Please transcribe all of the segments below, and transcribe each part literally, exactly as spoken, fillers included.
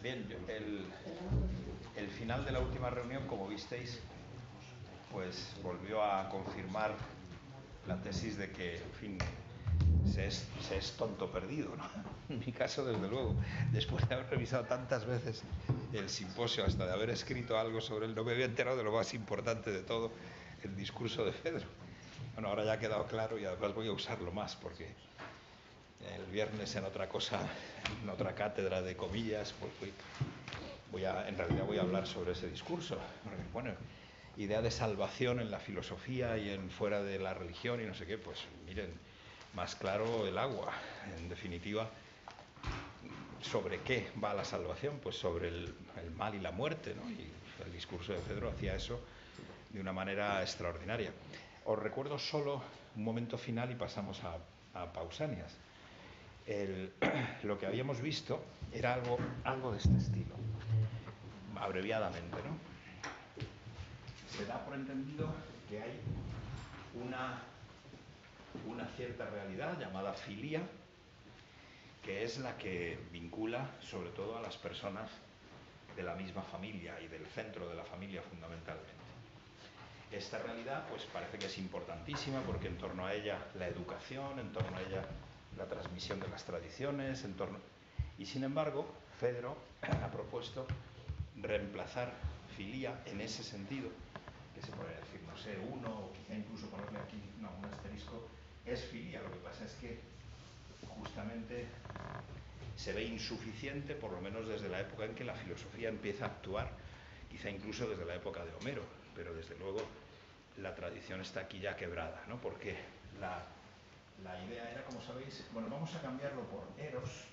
Bien, el, el final de la última reunión, como visteis, pues volvió a confirmar la tesis de que, en fin, se es, se es tonto perdido, ¿no? En mi caso, desde luego, después de haber revisado tantas veces el simposio, hasta de haber escrito algo sobre él, no me había enterado de lo más importante de todo, el discurso de Fedro. Bueno, ahora ya ha quedado claro y además voy a usarlo más, porque el viernes en otra cosa, en otra cátedra de comillas, pues voy, voy a, en realidad voy a hablar sobre ese discurso. Bueno, idea de salvación en la filosofía y en fuera de la religión y no sé qué, pues miren, más claro el agua. En definitiva, ¿sobre qué va la salvación? Pues sobre el, el mal y la muerte, ¿no? Y el discurso de Fedro hacía eso de una manera extraordinaria. Os recuerdo solo un momento final y pasamos a, a Pausanias. El, lo que habíamos visto era algo, algo de este estilo, abreviadamente, ¿no? Se da por entendido que hay una, una cierta realidad llamada filia, que es la que vincula sobre todo a las personas de la misma familia y del centro de la familia fundamentalmente. Esta realidad pues parece que es importantísima porque en torno a ella la educación, en torno a ella la transmisión de las tradiciones, en torno... y sin embargo Fedro ha propuesto reemplazar filia en ese sentido, que se podría decir, no sé, uno o quizá incluso ponerle aquí no, un asterisco, es filia. Lo que pasa es que justamente se ve insuficiente, por lo menos desde la época en que la filosofía empieza a actuar, quizá incluso desde la época de Homero, pero desde luego la tradición está aquí ya quebrada, ¿no? Porque la, la idea era, como sabéis, bueno, vamos a cambiarlo por eros,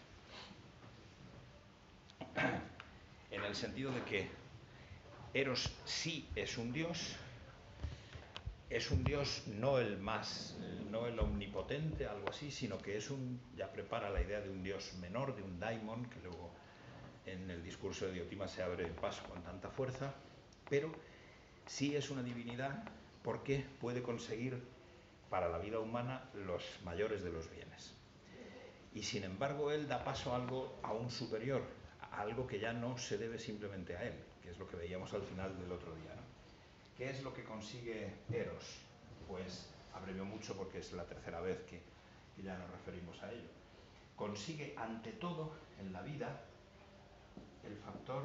en el sentido de que eros sí es un dios, es un dios no el más, no el omnipotente, algo así, sino que es un, ya prepara la idea de un dios menor, de un daimon, que luego en el discurso de Diotima se abre el paso con tanta fuerza, pero sí es una divinidad porque puede conseguir para la vida humana los mayores de los bienes. Y sin embargo él da paso a algo aún superior, a algo que ya no se debe simplemente a él, que es lo que veíamos al final del otro día, ¿no? ¿Qué es lo que consigue Eros? Pues abrevio mucho porque es la tercera vez que, que ya nos referimos a ello. Consigue ante todo en la vida el factor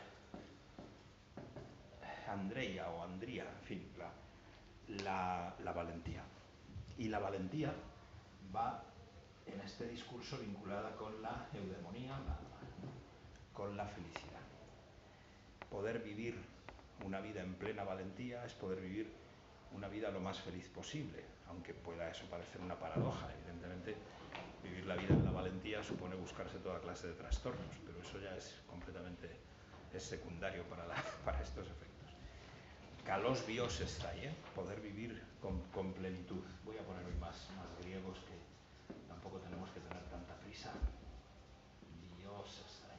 Andreia o Andría, en fin, la, la, la valentía. Y la valentía va en este discurso vinculada con la eudemonía, la, con la felicidad. Poder vivir una vida en plena valentía es poder vivir una vida lo más feliz posible, aunque pueda eso parecer una paradoja. Evidentemente, vivir la vida en la valentía supone buscarse toda clase de trastornos, pero eso ya es completamente es secundario para, la, para estos efectos. Kalos bios estai, ¿eh? Poder vivir con, con plenitud. Voy a poner hoy más, más griegos, que tampoco tenemos que tener tanta prisa. Bios estai.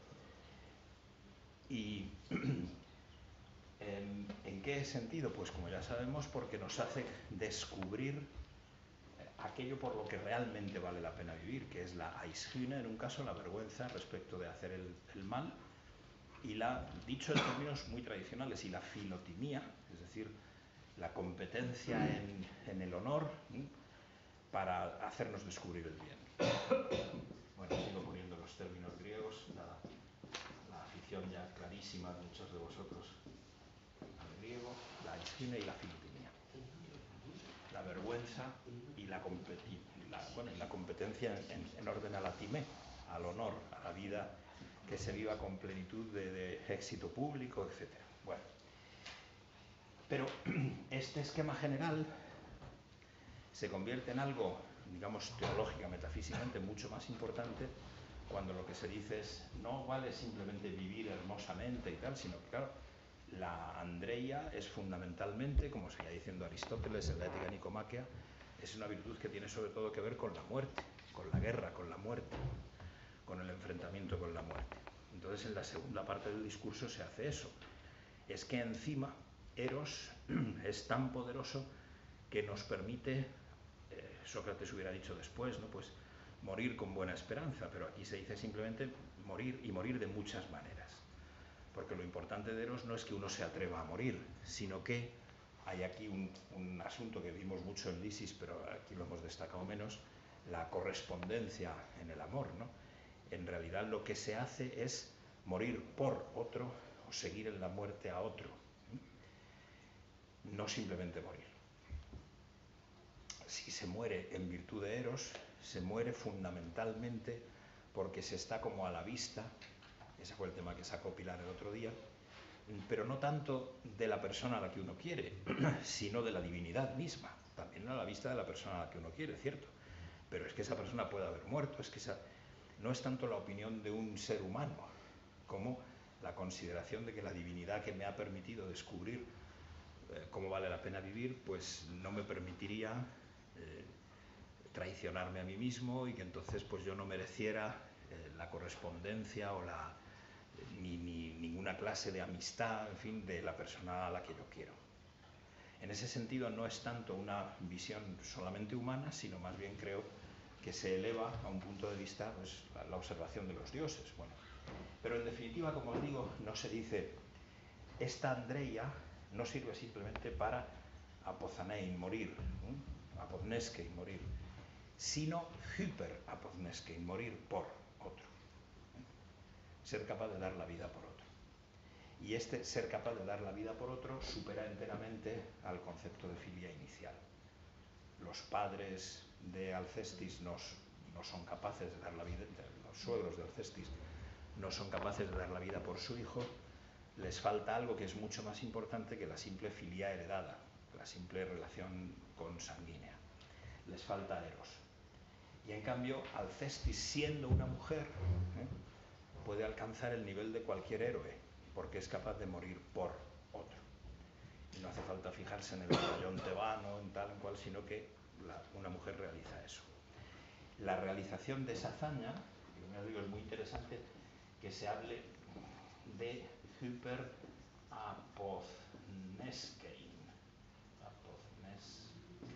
Y ¿en, ¿en qué sentido? Pues como ya sabemos, porque nos hace descubrir aquello por lo que realmente vale la pena vivir, que es la aishyne, en un caso la vergüenza respecto de hacer el, el mal, y la, dicho en términos muy tradicionales, y la filotimía, es decir, la competencia en, en el honor, ¿sí?, para hacernos descubrir el bien. Bueno, sigo poniendo los términos griegos, la, la afición ya clarísima de muchos de vosotros al griego, la aishyne y la filotimía. La vergüenza y la, la, bueno, la competencia en, en orden a la timé, al honor, a la vida que se viva con plenitud de, de éxito público, etcétera. Bueno, pero este esquema general se convierte en algo, digamos, teológica, metafísicamente mucho más importante cuando lo que se dice es no vale simplemente vivir hermosamente y tal, sino que, claro, la andreia es fundamentalmente, como seguía diciendo Aristóteles en la Ética Nicomaquea, es una virtud que tiene sobre todo que ver con la muerte, con la guerra, con la muerte, con el enfrentamiento con la muerte. Entonces, en la segunda parte del discurso se hace eso. Es que encima Eros es tan poderoso que nos permite, eh, Sócrates hubiera dicho después, ¿no?, pues morir con buena esperanza, pero aquí se dice simplemente morir, y morir de muchas maneras. Porque lo importante de Eros no es que uno se atreva a morir, sino que hay aquí un, un asunto que vimos mucho en Lisis, pero aquí lo hemos destacado menos, la correspondencia en el amor, ¿no? En realidad lo que se hace es morir por otro o seguir en la muerte a otro, no simplemente morir. Si se muere en virtud de Eros, se muere fundamentalmente porque se está como a la vista, ese fue el tema que sacó Pilar el otro día, pero no tanto de la persona a la que uno quiere, sino de la divinidad misma, también a la vista de la persona a la que uno quiere, cierto, pero es que esa persona puede haber muerto, es que esa, no es tanto la opinión de un ser humano como la consideración de que la divinidad que me ha permitido descubrir eh, cómo vale la pena vivir, pues no me permitiría eh, traicionarme a mí mismo, y que entonces pues yo no mereciera eh, la correspondencia o la Ni, ni ninguna clase de amistad, en fin, de la persona a la que yo quiero. En ese sentido no es tanto una visión solamente humana, sino más bien creo que se eleva a un punto de vista, pues, la, la observación de los dioses. Bueno, pero en definitiva, como os digo, no se dice esta Andreia no sirve simplemente para apozanein, morir, ¿eh? apodneskein, morir, sino hyper apodneskein, morir por otro. Ser capaz de dar la vida por otro. Y este ser capaz de dar la vida por otro supera enteramente al concepto de filia inicial. Los padres de Alcestis no, no son capaces de dar la vida, los suegros de Alcestis no son capaces de dar la vida por su hijo. Les falta algo que es mucho más importante que la simple filia heredada, la simple relación consanguínea. Les falta Eros. Y en cambio, Alcestis, siendo una mujer, ¿eh? puede alcanzar el nivel de cualquier héroe, porque es capaz de morir por otro. Y no hace falta fijarse en el batallón tebano, en tal en cual, sino que la, una mujer realiza eso. La realización de esa hazaña, yo me digo, es muy interesante que se hable de hyper apodneskein. Apodnes...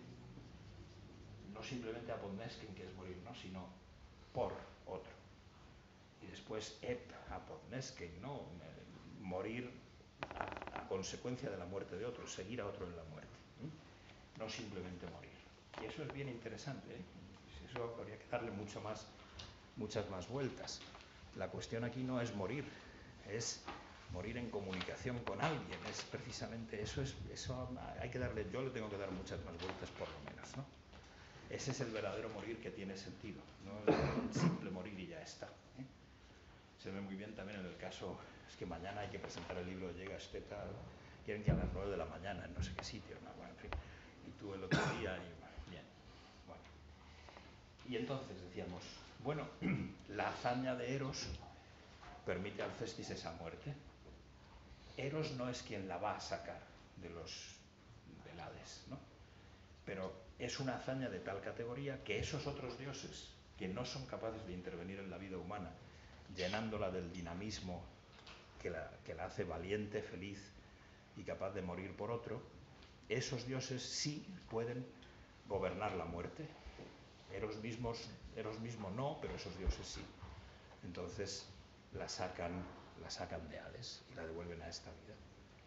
No simplemente apodneskein, que es morir, ¿no? Sino por otro. Y después ep apodneskein, ¿no? Morir a, a consecuencia de la muerte de otro, seguir a otro en la muerte, ¿eh? No simplemente morir. Y eso es bien interesante, ¿eh? Eso habría que darle mucho más, muchas más vueltas. La cuestión aquí no es morir, es morir en comunicación con alguien, es precisamente eso, es, eso hay que darle, yo le tengo que dar muchas más vueltas por lo menos, ¿no? Ese es el verdadero morir que tiene sentido, no el simple morir y ya está, ¿eh? Se ve muy bien también en el caso, es que mañana hay que presentar el libro de Llega este tal, quieren que a las nueve de la mañana en no sé qué sitio, ¿no? Bueno, en fin, y tú el otro día, y bien, bueno. Y entonces decíamos, bueno, la hazaña de Eros permite a Alcestis esa muerte. Eros no es quien la va a sacar de los del Hades, ¿no? Pero es una hazaña de tal categoría que esos otros dioses que no son capaces de intervenir en la vida humana, llenándola del dinamismo que la, que la hace valiente, feliz y capaz de morir por otro, esos dioses sí pueden gobernar la muerte. Eros mismos, Eros mismo no, pero esos dioses sí. Entonces la sacan, la sacan de Hades y la devuelven a esta vida.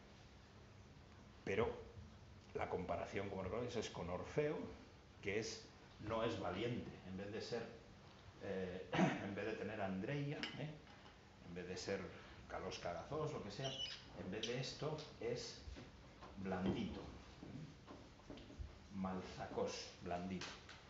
Pero la comparación, como recordáis, es con Orfeo, que es, no es valiente, en vez de ser, eh, en vez de tener Andreia, ¿eh? en vez de ser Kalos Cagazos, lo que sea, en vez de esto es blandito, malzacos, blandito.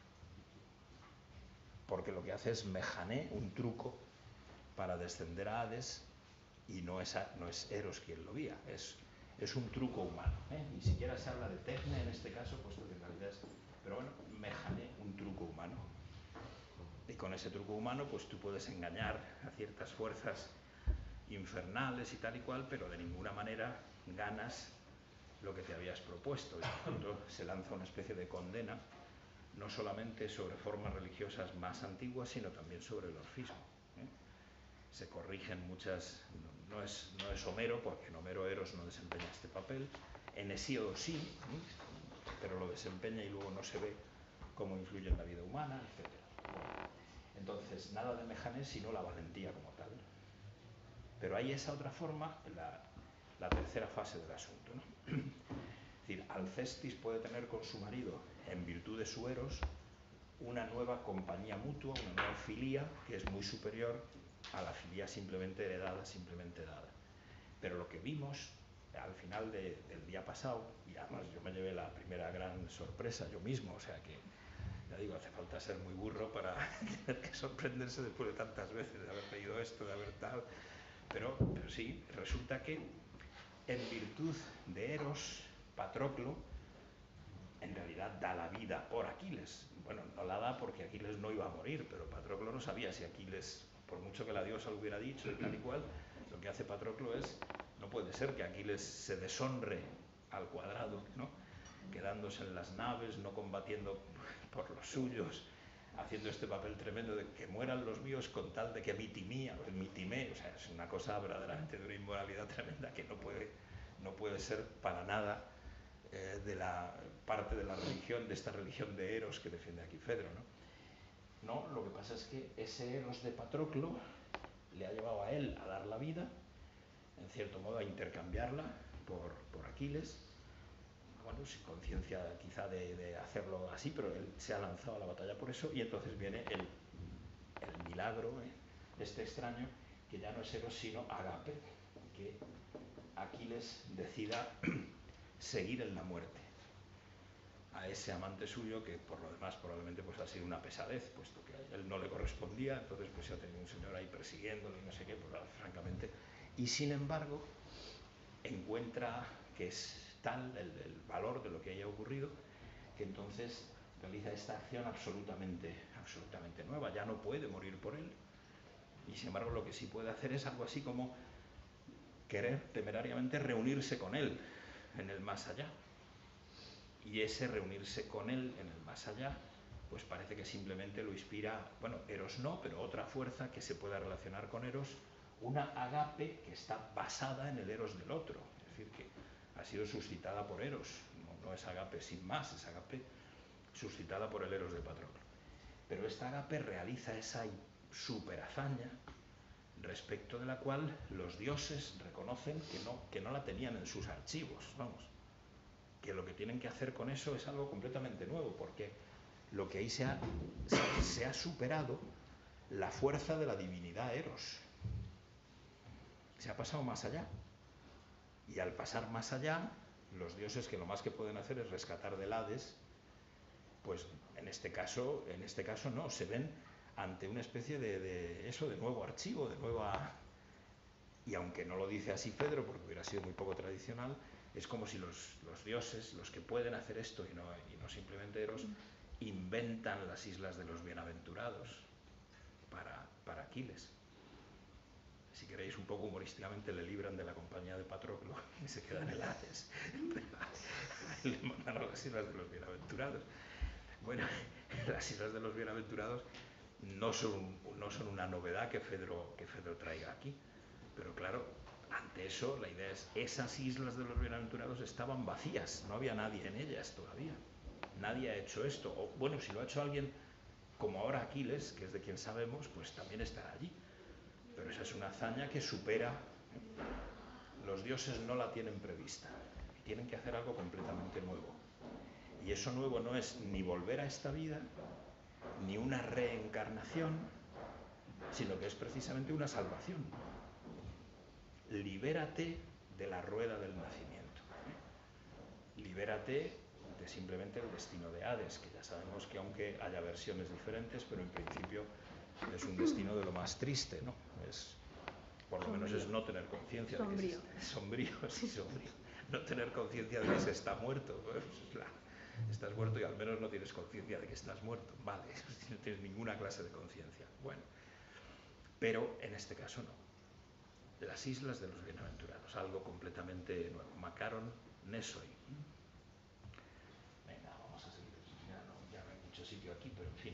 Porque lo que hace es mejané, un truco para descender a Hades, y no es, no es Eros quien lo guía, es, es un truco humano, ¿eh? Ni siquiera se habla de Tecne en este caso, puesto que en realidad es, pero bueno, mejané, un truco humano. Y con ese truco humano, pues tú puedes engañar a ciertas fuerzas infernales y tal y cual, pero de ninguna manera ganas lo que te habías propuesto. Y por tanto se lanza una especie de condena, no solamente sobre formas religiosas más antiguas, sino también sobre el orfismo, ¿eh? Se corrigen muchas, no, no, es, no es Homero, porque en Homero Eros no desempeña este papel, en Hesíodo sí, ¿eh? pero lo desempeña y luego no se ve cómo influye en la vida humana, etcétera. Bueno, Entonces, nada de Mejanés sino la valentía como tal. Pero hay esa otra forma, la, la tercera fase del asunto, ¿no? Es decir, Alcestis puede tener con su marido, en virtud de su eros, una nueva compañía mutua, una nueva filía, que es muy superior a la filía simplemente heredada, simplemente dada. Pero lo que vimos al final de, del día pasado, y además yo me llevé la primera gran sorpresa yo mismo, o sea que, ya digo, hace falta ser muy burro para tener que sorprenderse después de tantas veces, de haber leído esto, de haber tal, pero, pero sí, resulta que en virtud de Eros, Patroclo, en realidad da la vida por Aquiles. Bueno, no la da porque Aquiles no iba a morir, pero Patroclo no sabía si Aquiles, por mucho que la diosa lo hubiera dicho y tal y cual, lo que hace Patroclo es, no puede ser que Aquiles se deshonre al cuadrado, ¿no? Quedándose en las naves, no combatiendo por los suyos, haciendo este papel tremendo de que mueran los míos con tal de que mitimía, pues mitimé, o sea, es una cosa verdaderamente de una inmoralidad tremenda que no puede, no puede ser para nada eh, de la parte de la religión, de esta religión de Eros que defiende aquí Fedro, ¿no? No, lo que pasa es que ese Eros de Patroclo le ha llevado a él a dar la vida, en cierto modo a intercambiarla por, por Aquiles, bueno, sin conciencia quizá de, de hacerlo así, pero él se ha lanzado a la batalla por eso, y entonces viene el, el milagro, ¿eh? este extraño, que ya no es Eros sino Agape, que Aquiles decida seguir en la muerte a ese amante suyo que por lo demás probablemente pues ha sido una pesadez, puesto que a él no le correspondía, entonces pues ya tenía un señor ahí persiguiéndolo y no sé qué, pues francamente, y sin embargo encuentra que es tal el, el valor de lo que haya ocurrido, que entonces realiza esta acción absolutamente, absolutamente nueva, ya no puede morir por él, y sin embargo lo que sí puede hacer es algo así como querer temerariamente reunirse con él en el más allá. Y ese reunirse con él en el más allá, pues parece que simplemente lo inspira, bueno, Eros no, pero otra fuerza que se pueda relacionar con Eros, una agape que está basada en el Eros del otro, es decir, que ha sido suscitada por Eros, no, no es agape sin más, es agape suscitada por el Eros de Patroclo. Pero esta agape realiza esa super hazaña respecto de la cual los dioses reconocen que no, que no la tenían en sus archivos, vamos, que lo que tienen que hacer con eso es algo completamente nuevo, porque lo que ahí se ha, se, se ha superado la fuerza de la divinidad Eros, se ha pasado más allá, y al pasar más allá, los dioses que lo más que pueden hacer es rescatar del Hades, pues en este caso, en este caso no, se ven ante una especie de, de eso, de nuevo archivo, de nueva, y aunque no lo dice así Pedro, porque hubiera sido muy poco tradicional, es como si los, los dioses, los que pueden hacer esto y no, y no simplemente Eros, inventan las islas de los bienaventurados para, para Aquiles. Si queréis un poco humorísticamente le libran de la compañía de Patroclo y se queda en el Hades. Le mandan a las islas de los bienaventurados. Bueno, las islas de los bienaventurados no son, no son una novedad que Fedro, que Fedro traiga aquí, pero claro, ante eso la idea es, esas islas de los bienaventurados estaban vacías, no había nadie en ellas todavía, nadie ha hecho esto, o bueno, si lo ha hecho alguien como ahora Aquiles, que es de quien sabemos, pues también estará allí, pero esa es una hazaña que supera, los dioses no la tienen prevista, y tienen que hacer algo completamente nuevo, y eso nuevo no es ni volver a esta vida, ni una reencarnación, sino que es precisamente una salvación. Libérate de la rueda del nacimiento. Libérate de simplemente el destino de Hades, que ya sabemos que aunque haya versiones diferentes, pero en principio es un destino de lo más triste, ¿no? Es, por lo sombrío. menos es no tener conciencia de que se, sombrío, sí, sombrío. No tener conciencia de que se está muerto. Pues, la, estás muerto y al menos no tienes conciencia de que estás muerto. Vale, no tienes ninguna clase de conciencia. Bueno, pero en este caso no. Las islas de los bienaventurados, algo completamente nuevo. Macaron Nesoi. Venga, vamos a seguir. Ya no, ya no hay mucho sitio aquí, pero en fin.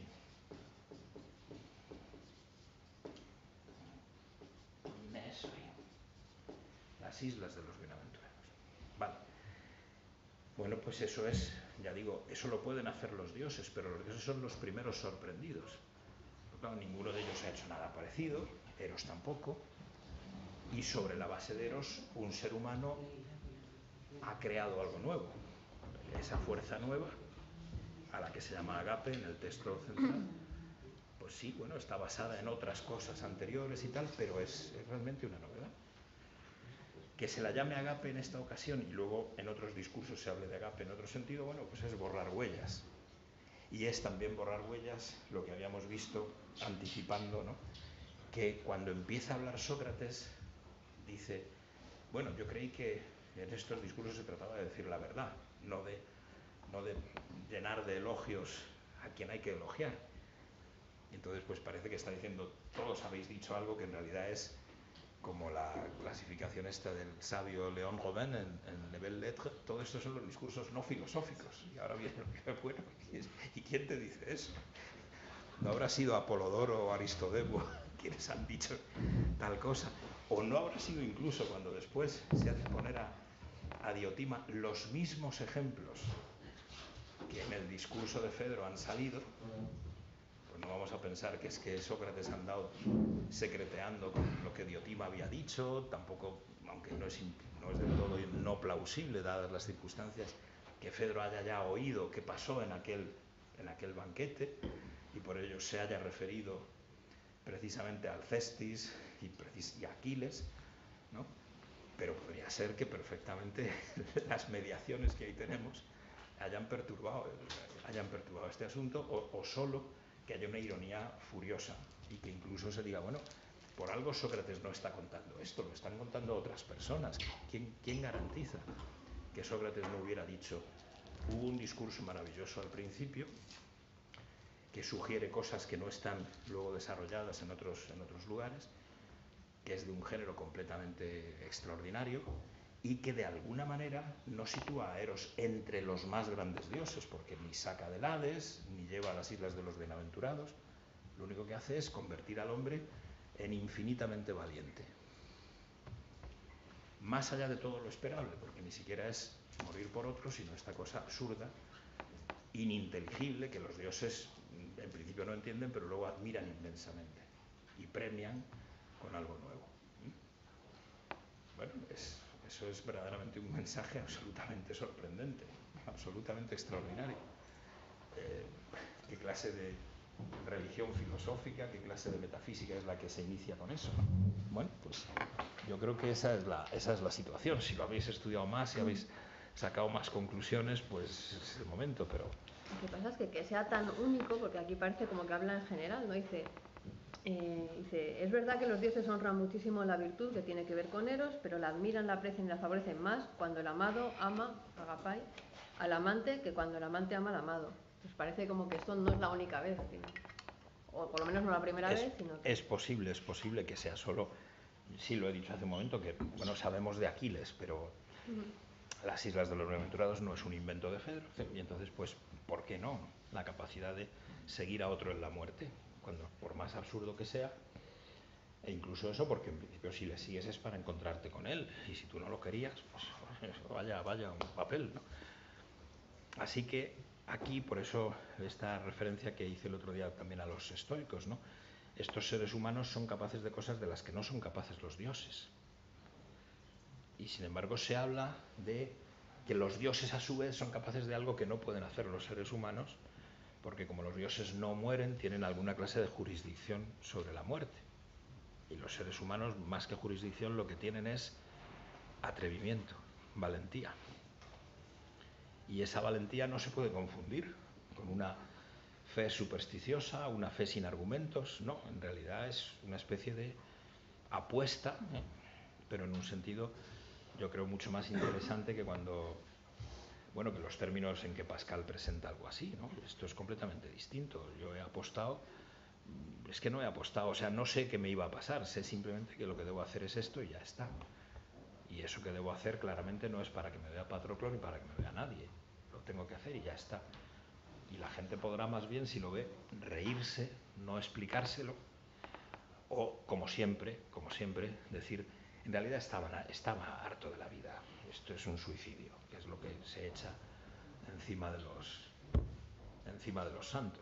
Nesoi. Las islas de los bienaventurados. Vale. Bueno, pues eso es, ya digo, eso lo pueden hacer los dioses, pero los dioses son los primeros sorprendidos. claro, ninguno de ellos ha hecho nada parecido, Eros tampoco, y sobre la base de Eros un ser humano ha creado algo nuevo, esa fuerza nueva, a la que se llama agape en el texto central, pues sí, bueno, está basada en otras cosas anteriores y tal, pero es, es realmente una novedad. Que se la llame agape en esta ocasión y luego en otros discursos se hable de agape en otro sentido, bueno, pues es borrar huellas. Y es también borrar huellas lo que habíamos visto anticipando, ¿no? Que cuando empieza a hablar Sócrates dice, bueno, yo creí que en estos discursos se trataba de decir la verdad, no de, no de llenar de elogios a quien hay que elogiar. Y entonces pues parece que está diciendo, todos habéis dicho algo que en realidad es como la clasificación esta del sabio Léon Robin en, en Le Belles Lettres, todo esto son los discursos no filosóficos. Y ahora viene lo que bueno, ¿y quién te dice eso? ¿No habrá sido Apolodoro o Aristodemo quienes han dicho tal cosa? ¿O no habrá sido incluso cuando después se hace poner a, a Diotima los mismos ejemplos que en el discurso de Fedro han salido? Pues no vamos a pensar que es que Sócrates ha andado secreteando con lo que Diotima había dicho, tampoco, aunque no es, no es del todo no plausible, dadas las circunstancias, que Fedro haya ya oído qué pasó en aquel, en aquel banquete, y por ello se haya referido precisamente a Alcestis y, y a Aquiles, ¿no? Pero podría ser que perfectamente las mediaciones que ahí tenemos hayan perturbado, hayan perturbado este asunto, o, o solo que haya una ironía furiosa y que incluso se diga, bueno, por algo Sócrates no está contando esto, lo están contando otras personas. ¿Quién, quién garantiza que Sócrates no hubiera dicho, hubo un discurso maravilloso al principio que sugiere cosas que no están luego desarrolladas en otros, en otros lugares, que es de un género completamente extraordinario y que de alguna manera no sitúa a Eros entre los más grandes dioses, porque ni saca del Hades, ni lleva a las islas de los bienaventurados, lo único que hace es convertir al hombre en infinitamente valiente. Más allá de todo lo esperable, porque ni siquiera es morir por otro, sino esta cosa absurda, ininteligible, que los dioses en principio no entienden, pero luego admiran inmensamente y premian con algo nuevo. Bueno, es, eso es verdaderamente un mensaje absolutamente sorprendente, absolutamente extraordinario. Eh, ¿Qué clase de religión filosófica, qué clase de metafísica es la que se inicia con eso? Bueno, pues yo creo que esa es la, esa es la situación. Si lo habéis estudiado más, si habéis sacado más conclusiones, pues es el momento, pero... Lo que pasa es que que sea tan único, porque aquí parece como que habla en general, ¿no? Dice, eh, dice, es verdad que los dioses honran muchísimo la virtud que tiene que ver con Eros, pero la admiran, la aprecian y la favorecen más cuando el amado ama, agapai, al amante que cuando el amante ama al amado. Pues parece como que esto no es la única vez, ¿sí? O por lo menos no la primera es, vez, sino que... Es posible, es posible que sea solo, sí lo he dicho hace un momento, que bueno, sabemos de Aquiles, pero uh-huh. Las islas de los bienaventurados no es un invento de Fedro, y entonces pues, ¿por qué no? La capacidad de seguir a otro en la muerte, cuando por más absurdo que sea, e incluso eso porque en principio si le sigues es para encontrarte con él, y si tú no lo querías, pues vaya, vaya un papel, ¿no? Así que aquí, por eso, esta referencia que hice el otro día también a los estoicos, ¿no? Estos seres humanos son capaces de cosas de las que no son capaces los dioses. Y sin embargo se habla de que los dioses a su vez son capaces de algo que no pueden hacer los seres humanos, porque como los dioses no mueren, tienen alguna clase de jurisdicción sobre la muerte. Y los seres humanos, más que jurisdicción, lo que tienen es atrevimiento, valentía. Y esa valentía no se puede confundir con una fe supersticiosa, una fe sin argumentos, no, en realidad es una especie de apuesta, ¿eh? Pero en un sentido, yo creo, mucho más interesante que cuando, bueno, que los términos en que Pascal presenta algo así, ¿no? Esto es completamente distinto. Yo he apostado, es que no he apostado, o sea, no sé qué me iba a pasar, sé simplemente que lo que debo hacer es esto y ya está. Y eso que debo hacer claramente no es para que me vea Patroclo ni para que me vea nadie. Lo tengo que hacer y ya está. Y la gente podrá más bien, si lo ve, reírse, no explicárselo, o como siempre, como siempre, decir, en realidad estaba, estaba harto de la vida. Esto es un suicidio, que es lo que se echa encima de los, encima de los santos, ¿no?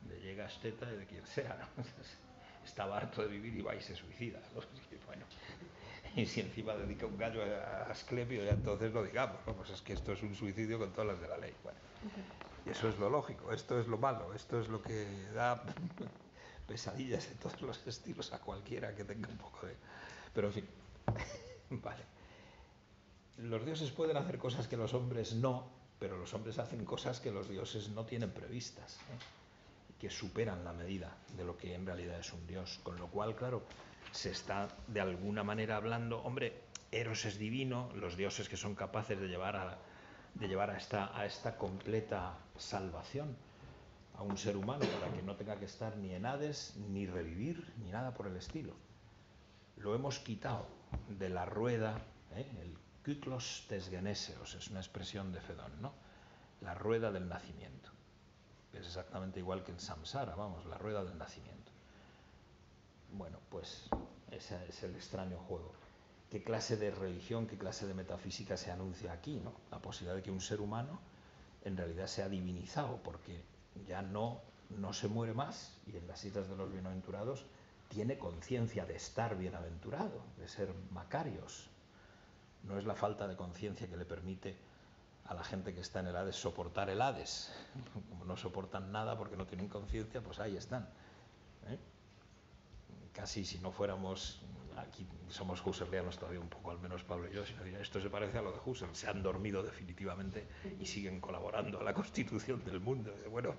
le llega a Esteta y de quien sea, ¿no? Estaba harto de vivir y va y se suicida, ¿no? Y, bueno, y si encima dedica un gallo a Asclepio, ya entonces lo digamos, ¿no? Pues es que esto es un suicidio con todas las de la ley. Bueno, y eso es lo lógico, esto es lo malo, esto es lo que da pesadillas de todos los estilos a cualquiera que tenga un poco de... Pero en fin, vale. Los dioses pueden hacer cosas que los hombres no, pero los hombres hacen cosas que los dioses no tienen previstas, ¿eh? Que superan la medida de lo que en realidad es un dios. Con lo cual, claro, se está de alguna manera hablando, hombre, Eros es divino, los dioses que son capaces de llevar a, de llevar a, esta, a esta completa salvación a un ser humano para que no tenga que estar ni en Hades, ni revivir, ni nada por el estilo. Lo hemos quitado de la rueda, ¿eh? El kyklos tes geneseos, es una expresión de Fedón, ¿no? La rueda del nacimiento. Es exactamente igual que el samsara, vamos, la rueda del nacimiento. Bueno, pues ese es el extraño juego. ¿Qué clase de religión, qué clase de metafísica se anuncia aquí, ¿no? La posibilidad de que un ser humano en realidad sea divinizado, porque ya no, no se muere más, y en las islas de los bienaventurados tiene conciencia de estar bienaventurado, de ser macarios. No es la falta de conciencia que le permite a la gente que está en el Hades soportar el Hades. Como no soportan nada porque no tienen conciencia, pues ahí están, ¿eh? Casi si no fuéramos, aquí somos husserlianos todavía un poco, al menos Pablo y yo, si no diría, esto se parece a lo de Husserl, se han dormido definitivamente y siguen colaborando a la constitución del mundo. Bueno,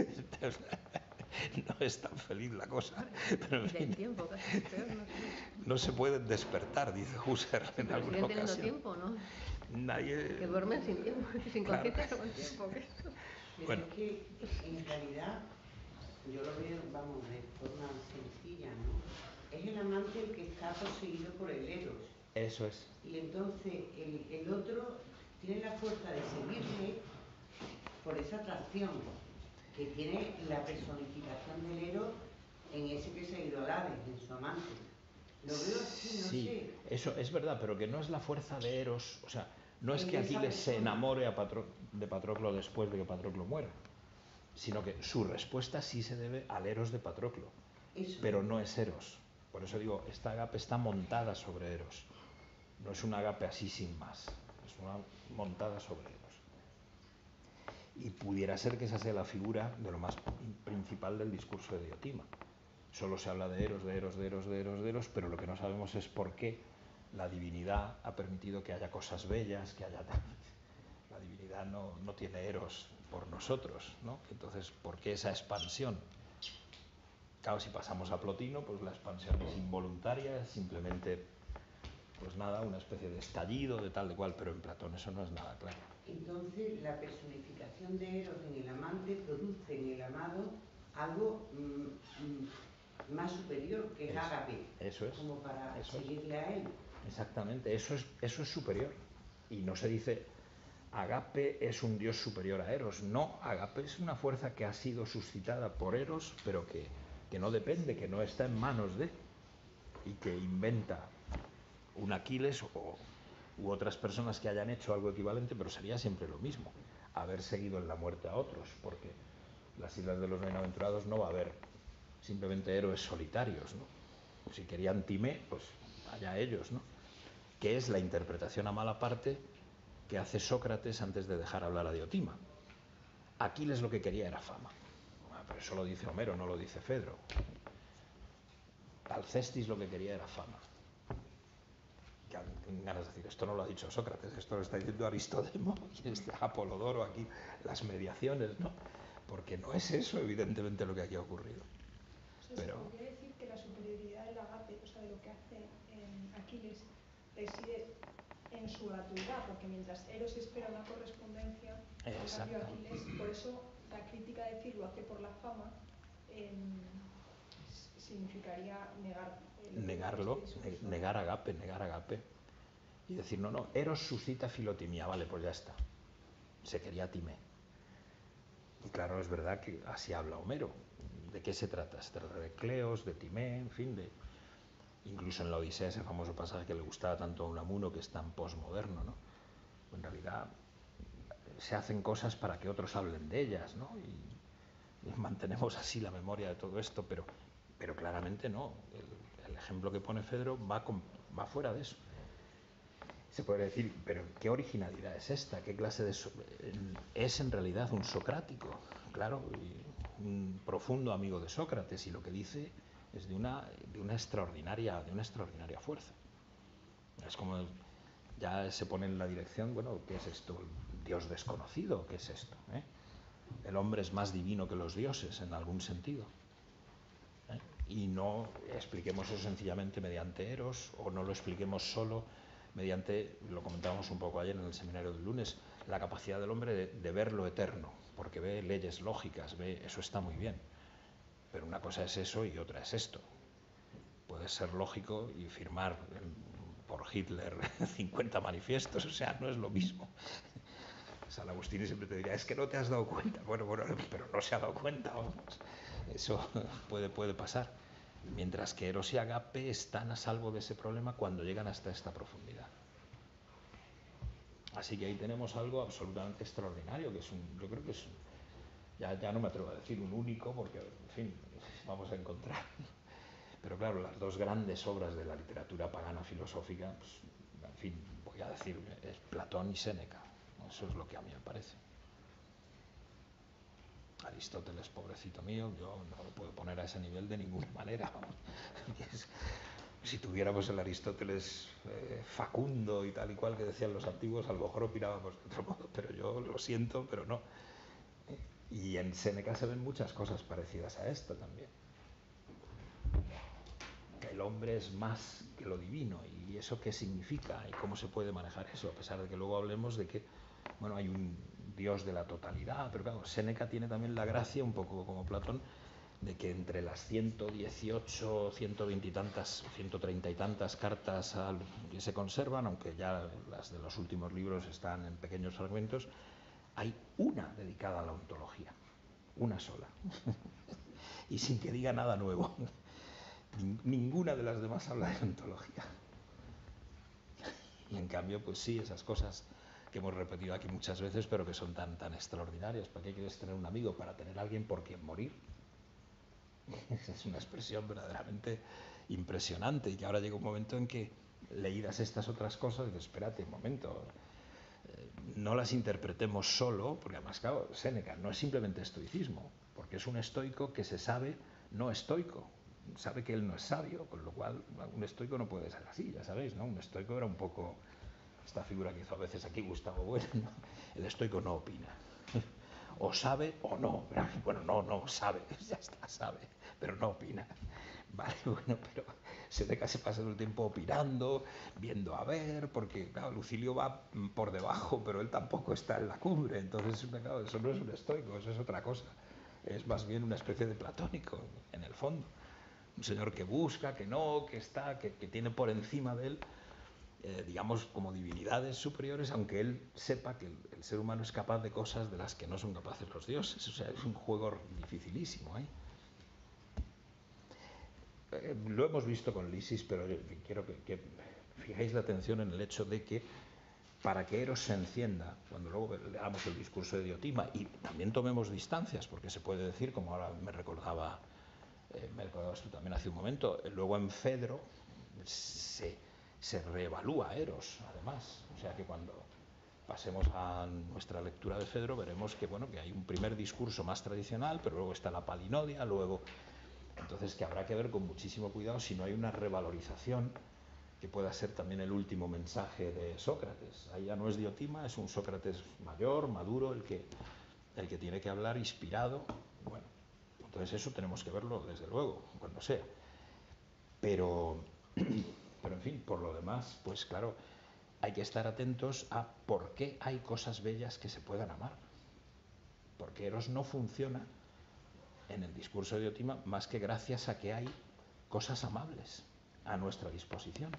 no es tan feliz la cosa, pero en fin, tiempo, casi peor, no, no se pueden despertar, dice Husserl en pero alguna siguen teniendo ocasión. tiempo, ¿no? Nadie... Que duermen sin tiempo, sin Claro. conciencia con tiempo. ¿Qué? Pero Bueno. es que en realidad, yo lo veo, vamos, de forma sencilla, ¿no? Es el amante el que está poseído por el Eros. Eso es. Y entonces el, el otro tiene la fuerza de seguirle por esa atracción que tiene la personificación del Eros en ese que se ha ido al Hades, en su amante. Lo veo así, no Sí, sé. eso es verdad, pero que no es la fuerza de Eros, o sea, no es En que esa Aquiles se persona. enamore a Patro- de Patroclo después de que Patroclo muera, sino que su respuesta sí se debe al Eros de Patroclo, Eso. pero no es Eros. Por eso digo, esta agape está montada sobre Eros, no es una agape así sin más, es una montada sobre Eros. Y pudiera ser que esa sea la figura de lo más principal del discurso de Diotima. Solo se habla de Eros, de Eros, de Eros, de Eros, de Eros, pero lo que no sabemos es por qué la divinidad ha permitido que haya cosas bellas, que haya... La divinidad no, no tiene Eros por nosotros, ¿no? Entonces, ¿por qué esa expansión? Claro, si pasamos a Plotino, pues la expansión es involuntaria, es simplemente, pues nada, una especie de estallido, de tal, de cual, pero en Platón eso no es nada claro. Entonces, la personificación de Eros en el amante produce en el amado algo mm, mm, más superior, que es Eso, ágape, eso es, como para eso es. seguirle a él. Exactamente, eso es, eso es superior. Y no se dice, Agape es un dios superior a Eros. No, Agape es una fuerza que ha sido suscitada por Eros, pero que, que no depende, que no está en manos de, y que inventa un Aquiles o, u otras personas que hayan hecho algo equivalente, pero sería siempre lo mismo, haber seguido en la muerte a otros, porque las islas de los bienaventurados no va a haber simplemente héroes solitarios, ¿no? Si querían Timé, pues allá ellos, ¿no? Que es la interpretación a mala parte que hace Sócrates antes de dejar hablar a Diotima. Aquiles lo que quería era fama. Ah, pero eso lo dice Homero, no lo dice Fedro. Alcestis lo que quería era fama. Que tienen ganas de decir, esto no lo ha dicho Sócrates, esto lo está diciendo Aristodemo y este Apolodoro aquí, las mediaciones, ¿no? Porque no es eso, evidentemente, lo que aquí ha ocurrido. O sea, Pero... se podría decir que la superioridad del agape, o sea, de lo que hace en Aquiles, reside en su gratuidad, porque mientras Eros espera una correspondencia, en cambio Aquiles, por eso la crítica de decir lo hace por la fama, eh, significaría negar el negarlo, ne negar agape, negar agape. Y decir, no, no, Eros suscita filotimía, vale, pues ya está. Se quería Timé. Y claro, es verdad que así habla Homero. ¿De qué se trata? Se trata de Cleos, de Timé, en fin, de... Incluso en la Odisea, ese famoso pasaje que le gustaba tanto a Unamuno, que es tan posmoderno, ¿no? En realidad se hacen cosas para que otros hablen de ellas, ¿no? Y mantenemos así la memoria de todo esto, pero, pero claramente no. El, el ejemplo que pone Fedro va, con, va fuera de eso. Se puede decir, pero ¿qué originalidad es esta? ¿Qué clase de... So es en realidad un socrático, claro, y un profundo amigo de Sócrates, y lo que dice es de una, de una, extraordinaria, de una extraordinaria fuerza. Es como... ya se pone en la dirección, bueno, ¿qué es esto? ¿Dios desconocido? ¿Qué es esto? ¿Eh? El hombre es más divino que los dioses, en algún sentido. ¿Eh? Y no expliquemos eso sencillamente mediante Eros, o no lo expliquemos solo mediante, lo comentábamos un poco ayer en el seminario del lunes, la capacidad del hombre de, de ver lo eterno, porque ve leyes lógicas, ve, eso está muy bien. Pero una cosa es eso y otra es esto. Puede ser lógico y firmar por Hitler cincuenta manifiestos, o sea, no es lo mismo. San Agustín siempre te dirá, es que no te has dado cuenta. Bueno, bueno, pero no se ha dado cuenta, vamos. Eso puede, puede pasar. Mientras que Eros y Agape están a salvo de ese problema cuando llegan hasta esta profundidad. Así que ahí tenemos algo absolutamente extraordinario, que es un, yo creo que es, ya, ya no me atrevo a decir un único, porque, en fin, vamos a encontrar. Pero claro, las dos grandes obras de la literatura pagana filosófica, pues, en fin, voy a decir, es Platón y Séneca. Eso es lo que a mí me parece. Aristóteles, pobrecito mío, yo no lo puedo poner a ese nivel de ninguna manera. Es, si tuviéramos el Aristóteles eh, facundo y tal y cual que decían los antiguos, a lo mejor opinábamos de otro modo, pero yo lo siento, pero no. Y en Séneca se ven muchas cosas parecidas a esta también. Que el hombre es más que lo divino, y eso qué significa y cómo se puede manejar eso, a pesar de que luego hablemos de que, bueno, hay un Dios de la totalidad, pero claro, Séneca tiene también la gracia, un poco como Platón, de que entre las ciento dieciocho, ciento veinte y tantas, ciento treinta y tantas cartas al, que se conservan, aunque ya las de los últimos libros están en pequeños fragmentos, hay una dedicada a la ontología, una sola, y sin que diga nada nuevo. Ninguna de las demás habla de ontología. Y en cambio, pues sí, esas cosas que hemos repetido aquí muchas veces, pero que son tan, tan extraordinarias. ¿Para qué quieres tener un amigo? Para tener a alguien por quien morir. Esa es una expresión verdaderamente impresionante, y que ahora llega un momento en que, leídas estas otras cosas, dices, espérate un momento, eh, no las interpretemos solo, porque además, claro, Séneca no es simplemente estoicismo, porque es un estoico que se sabe no estoico, sabe que él no es sabio, con lo cual un estoico no puede ser así, ya sabéis, ¿no? Un estoico era un poco esta figura que hizo a veces aquí Gustavo Bueno, ¿no? El estoico no opina, o sabe o no, bueno, no, no, sabe, ya está, sabe, pero no opina. Vale, bueno, pero Séneca se pasa todo el tiempo opinando, viendo a ver, porque claro, Lucilio va por debajo, pero él tampoco está en la cumbre, entonces claro, eso no es un estoico, eso es otra cosa, es más bien una especie de platónico, en el fondo. Un señor que busca, que no, que está, que, que tiene por encima de él, eh, digamos, como divinidades superiores, aunque él sepa que el, el ser humano es capaz de cosas de las que no son capaces los dioses. O sea, es un juego dificilísimo, ¿eh? Eh, lo hemos visto con Lisis, pero yo quiero que, que fijéis la atención en el hecho de que para que Eros se encienda, cuando luego leamos el discurso de Diotima, y también tomemos distancias, porque se puede decir, como ahora me recordaba, eh, me recordabas tú también hace un momento, luego en Fedro se, se reevalúa Eros, además. O sea que cuando pasemos a nuestra lectura de Fedro veremos que, bueno, que hay un primer discurso más tradicional, pero luego está la palinodia, luego... Entonces, que habrá que ver con muchísimo cuidado si no hay una revalorización que pueda ser también el último mensaje de Sócrates. Ahí ya no es Diotima, es un Sócrates mayor, maduro, el que, el que tiene que hablar inspirado. Bueno, entonces eso tenemos que verlo desde luego, cuando sea. Pero, pero en fin, por lo demás, pues claro, hay que estar atentos a por qué hay cosas bellas que se puedan amar. Porque Eros no funciona en el discurso de Diotima más que gracias a que hay cosas amables a nuestra disposición.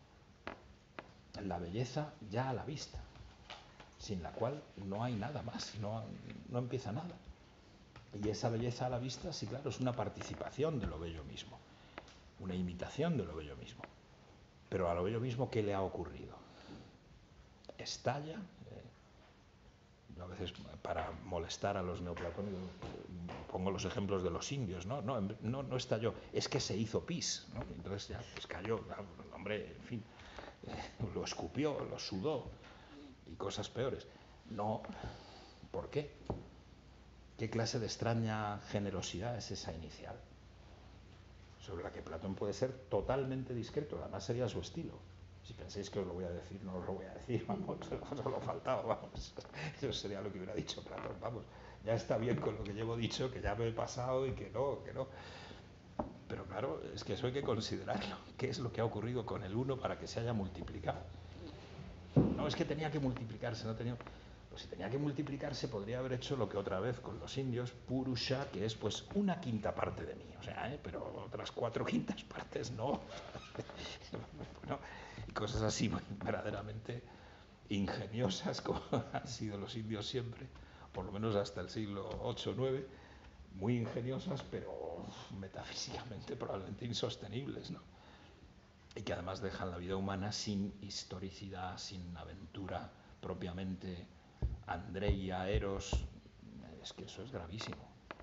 La belleza ya a la vista, sin la cual no hay nada más, no, no empieza nada. Y esa belleza a la vista, sí, claro, es una participación de lo bello mismo, una imitación de lo bello mismo. Pero a lo bello mismo, ¿qué le ha ocurrido? Estalla, eh, Yo a veces, para molestar a los neoplatónicos, pongo los ejemplos de los indios, ¿no? No, no, no estalló, es que se hizo pis, ¿no? Entonces ya pues cayó, el hombre, en fin, eh, lo escupió, lo sudó y cosas peores. No, ¿por qué? ¿Qué clase de extraña generosidad es esa inicial? Sobre la que Platón puede ser totalmente discreto, además sería su estilo. Si pensáis que os lo voy a decir, no os lo voy a decir, vamos, solo faltaba, vamos. Eso sería lo que hubiera dicho Platón, vamos. Ya está bien con lo que llevo dicho, que ya me he pasado y que no, que no. Pero claro, es que eso hay que considerarlo. ¿Qué es lo que ha ocurrido con el uno para que se haya multiplicado? No, es que tenía que multiplicarse, no tenía... Pues si tenía que multiplicarse, podría haber hecho lo que otra vez con los indios, Purusha, que es pues una quinta parte de mí, o sea, ¿eh? Pero otras cuatro quintas partes no. Bueno, y cosas así verdaderamente ingeniosas, como han sido los indios siempre, por lo menos hasta el siglo ocho o nueve, muy ingeniosas, pero metafísicamente probablemente insostenibles, ¿no? Y que además dejan la vida humana sin historicidad, sin aventura propiamente. Andreia, Eros, es que eso es gravísimo.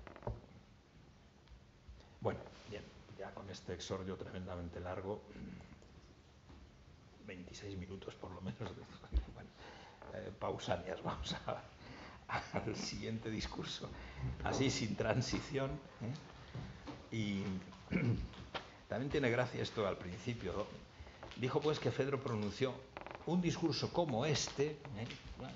Bueno, bien, ya con este exordio tremendamente largo, veintiséis minutos por lo menos, bueno, eh, Pausanias, vamos a, al siguiente discurso, así sin transición, ¿eh? Y también tiene gracia esto al principio, ¿no? Dijo pues que Fedro pronunció un discurso como este, ¿eh? Bueno,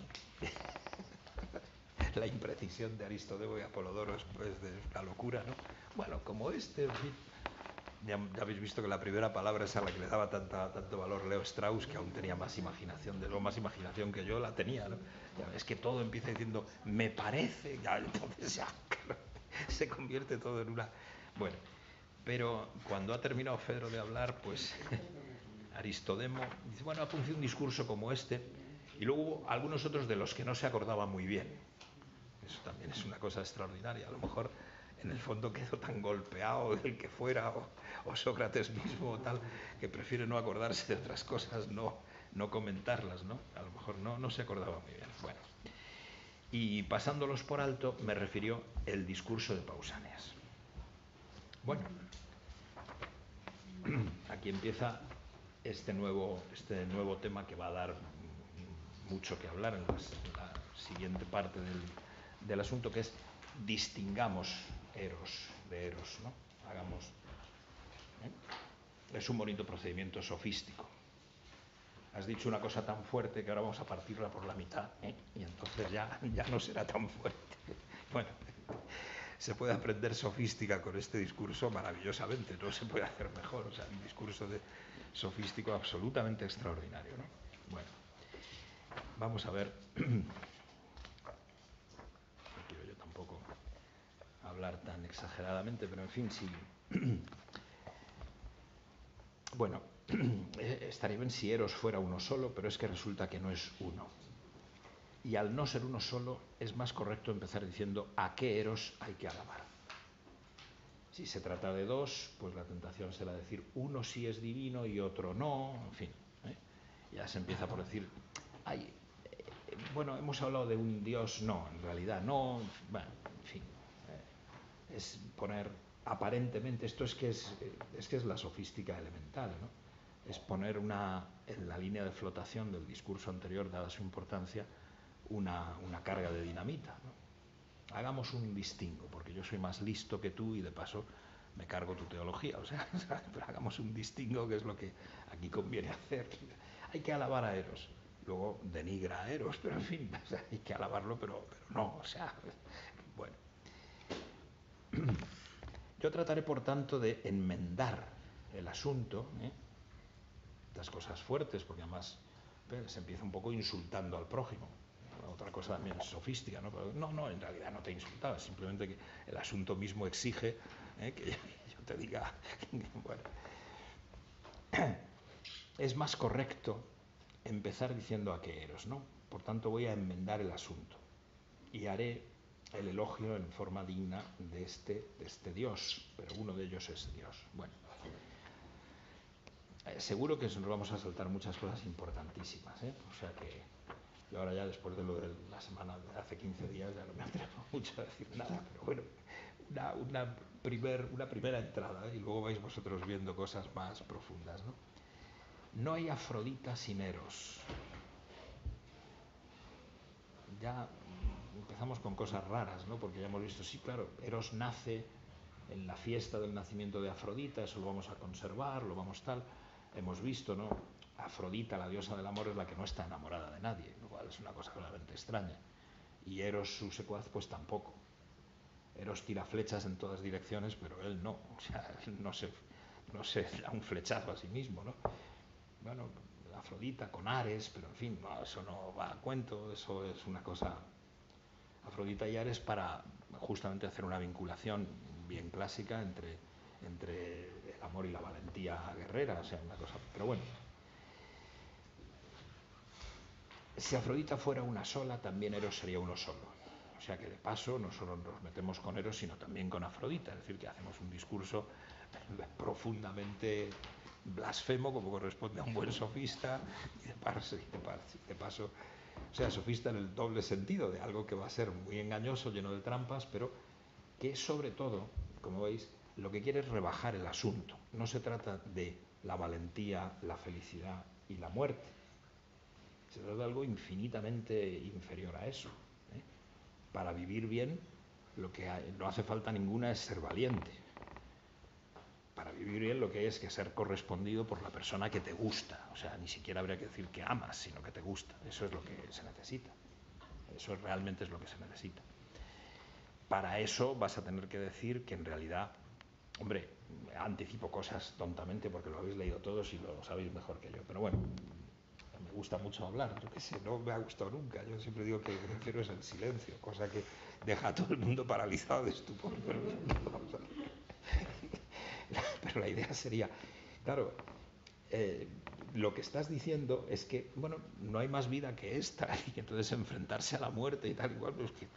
la imprecisión de Aristodemo y Apolodoro es pues, de la locura, ¿no? Bueno, como este, en fin. Ya, ya habéis visto que la primera palabra es a la que le daba tanta, tanto valor Leo Strauss, que aún tenía más imaginación, de lo más imaginación que yo la tenía, ¿no? Ya ves que todo empieza diciendo, me parece, ya entonces ya, claro, se convierte todo en una... Bueno, pero cuando ha terminado Fedro de hablar, pues Aristodemo dice, bueno, ha funcionado un discurso como este, y luego hubo algunos otros de los que no se acordaba muy bien. Eso también es una cosa extraordinaria. A lo mejor en el fondo quedó tan golpeado el que fuera, o, o Sócrates mismo, o tal, que prefiere no acordarse de otras cosas, no, no comentarlas, ¿no? A lo mejor no, no se acordaba muy bien. Bueno, y pasándolos por alto, me refirió el discurso de Pausanias. Bueno, aquí empieza este nuevo, este nuevo tema que va a dar mucho que hablar en, las, en la siguiente parte del, del asunto, que es distingamos Eros de Eros, ¿no? Hagamos, ¿eh? Es un bonito procedimiento sofístico. Has dicho una cosa tan fuerte que ahora vamos a partirla por la mitad, ¿eh? Y entonces ya, ya no será tan fuerte. Bueno, se puede aprender sofística con este discurso maravillosamente, no se puede hacer mejor, o sea, un discurso de sofístico absolutamente extraordinario, ¿no? Bueno, vamos a ver, no quiero yo tampoco hablar tan exageradamente, pero en fin, sí. Bueno, estaría bien si Eros fuera uno solo, pero es que resulta que no es uno. Y al no ser uno solo, es más correcto empezar diciendo a qué Eros hay que alabar. Si se trata de dos, pues la tentación será decir uno sí es divino y otro no, en fin. ¿eh? Ya se empieza por decir, ay, eh, bueno, hemos hablado de un Dios, no, en realidad no, bueno, en fin. Eh, es poner, aparentemente, esto es que es, es que es la sofística elemental, ¿no? Es poner una, en la línea de flotación del discurso anterior, dada su importancia, Una, una carga de dinamita, ¿no? Hagamos un distingo, porque yo soy más listo que tú y de paso me cargo tu teología, o sea, pero hagamos un distingo, que es lo que aquí conviene hacer. Hay que alabar a Eros, luego denigra a Eros, pero en fin, o sea, hay que alabarlo, pero, pero no, o sea, bueno. Yo trataré, por tanto, de enmendar el asunto, ¿eh? Estas cosas fuertes, porque además ¿ves? Se empieza un poco insultando al prójimo. Otra cosa también sofística, ¿no? Pero no, no, en realidad no te insultaba, simplemente que el asunto mismo exige ¿eh? que yo te diga, bueno, es más correcto empezar diciendo a qué Eros, ¿no? Por tanto voy a enmendar el asunto y haré el elogio en forma digna de este, de este Dios, pero uno de ellos es Dios. Bueno, eh, seguro que nos vamos a saltar muchas cosas importantísimas, ¿eh? O sea que Yo ahora ya, después de lo de la semana de hace quince días, ya no me atrevo mucho a decir nada, pero bueno, una, una, primer, una primera entrada, ¿eh? Y luego vais vosotros viendo cosas más profundas, ¿no? No hay Afrodita sin Eros. Ya empezamos con cosas raras, ¿no? Porque ya hemos visto, sí, claro, Eros nace en la fiesta del nacimiento de Afrodita, eso lo vamos a conservar, lo vamos tal. Hemos visto, ¿no? Afrodita, la diosa del amor, es la que no está enamorada de nadie, lo cual es una cosa claramente extraña. Y Eros, su secuaz, pues tampoco. Eros tira flechas en todas direcciones, pero él no. O sea, él no se, no se da un flechazo a sí mismo, ¿no? Bueno, Afrodita con Ares, pero en fin, no, eso no va a cuento, eso es una cosa... Afrodita y Ares para justamente hacer una vinculación bien clásica entre, entre el amor y la valentía guerrera, o sea, una cosa... Pero bueno, si Afrodita fuera una sola, también Eros sería uno solo. O sea que de paso no solo nos metemos con Eros, sino también con Afrodita, es decir, que hacemos un discurso profundamente blasfemo, como corresponde a un buen sofista, y de paso, y de paso, y de paso o sea, sofista en el doble sentido, de algo que va a ser muy engañoso, lleno de trampas, pero que sobre todo, como veis, lo que quiere es rebajar el asunto. No se trata de la valentía, la felicidad y la muerte. Se trata de algo infinitamente inferior a eso, ¿eh? Para vivir bien, lo que hay, no hace falta ninguna es ser valiente. Para vivir bien lo que es que ser correspondido por la persona que te gusta. O sea, ni siquiera habría que decir que amas, sino que te gusta. Eso es lo que se necesita. Eso realmente es lo que se necesita. Para eso vas a tener que decir que en realidad, hombre, anticipo cosas tontamente porque lo habéis leído todos y lo sabéis mejor que yo. Pero bueno, me gusta mucho hablar, yo qué sé, no me ha gustado nunca. Yo siempre digo que lo que prefiero es el silencio, cosa que deja a todo el mundo paralizado de estupor. Pero vamos a ver. Pero la idea sería, claro, eh, lo que estás diciendo es que, bueno, no hay más vida que esta, y entonces enfrentarse a la muerte y tal, igual, pues que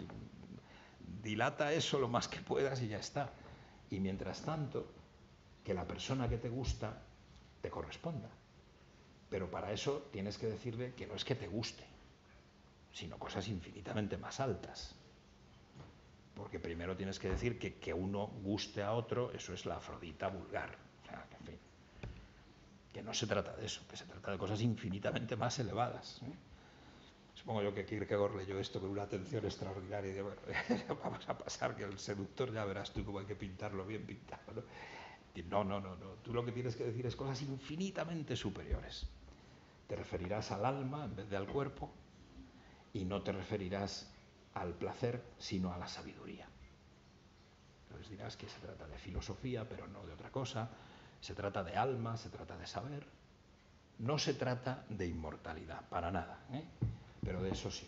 dilata eso lo más que puedas y ya está. Y mientras tanto, que la persona que te gusta te corresponda. Pero para eso tienes que decirle que no es que te guste, sino cosas infinitamente más altas. Porque primero tienes que decir que que uno guste a otro, eso es la Afrodita vulgar. O sea, que, en fin, que no se trata de eso, que se trata de cosas infinitamente más elevadas, ¿eh? Supongo yo que Kierkegaard leyó esto con una atención extraordinaria y de, bueno, vamos a pasar que el seductor ya verás tú cómo hay que pintarlo bien pintado, ¿no? No, no, no, no. Tú lo que tienes que decir es cosas infinitamente superiores. Te referirás al alma en vez de al cuerpo y no te referirás al placer, sino a la sabiduría. Entonces dirás que se trata de filosofía, pero no de otra cosa. Se trata de alma, se trata de saber. No se trata de inmortalidad, para nada, ¿eh? Pero de eso sí.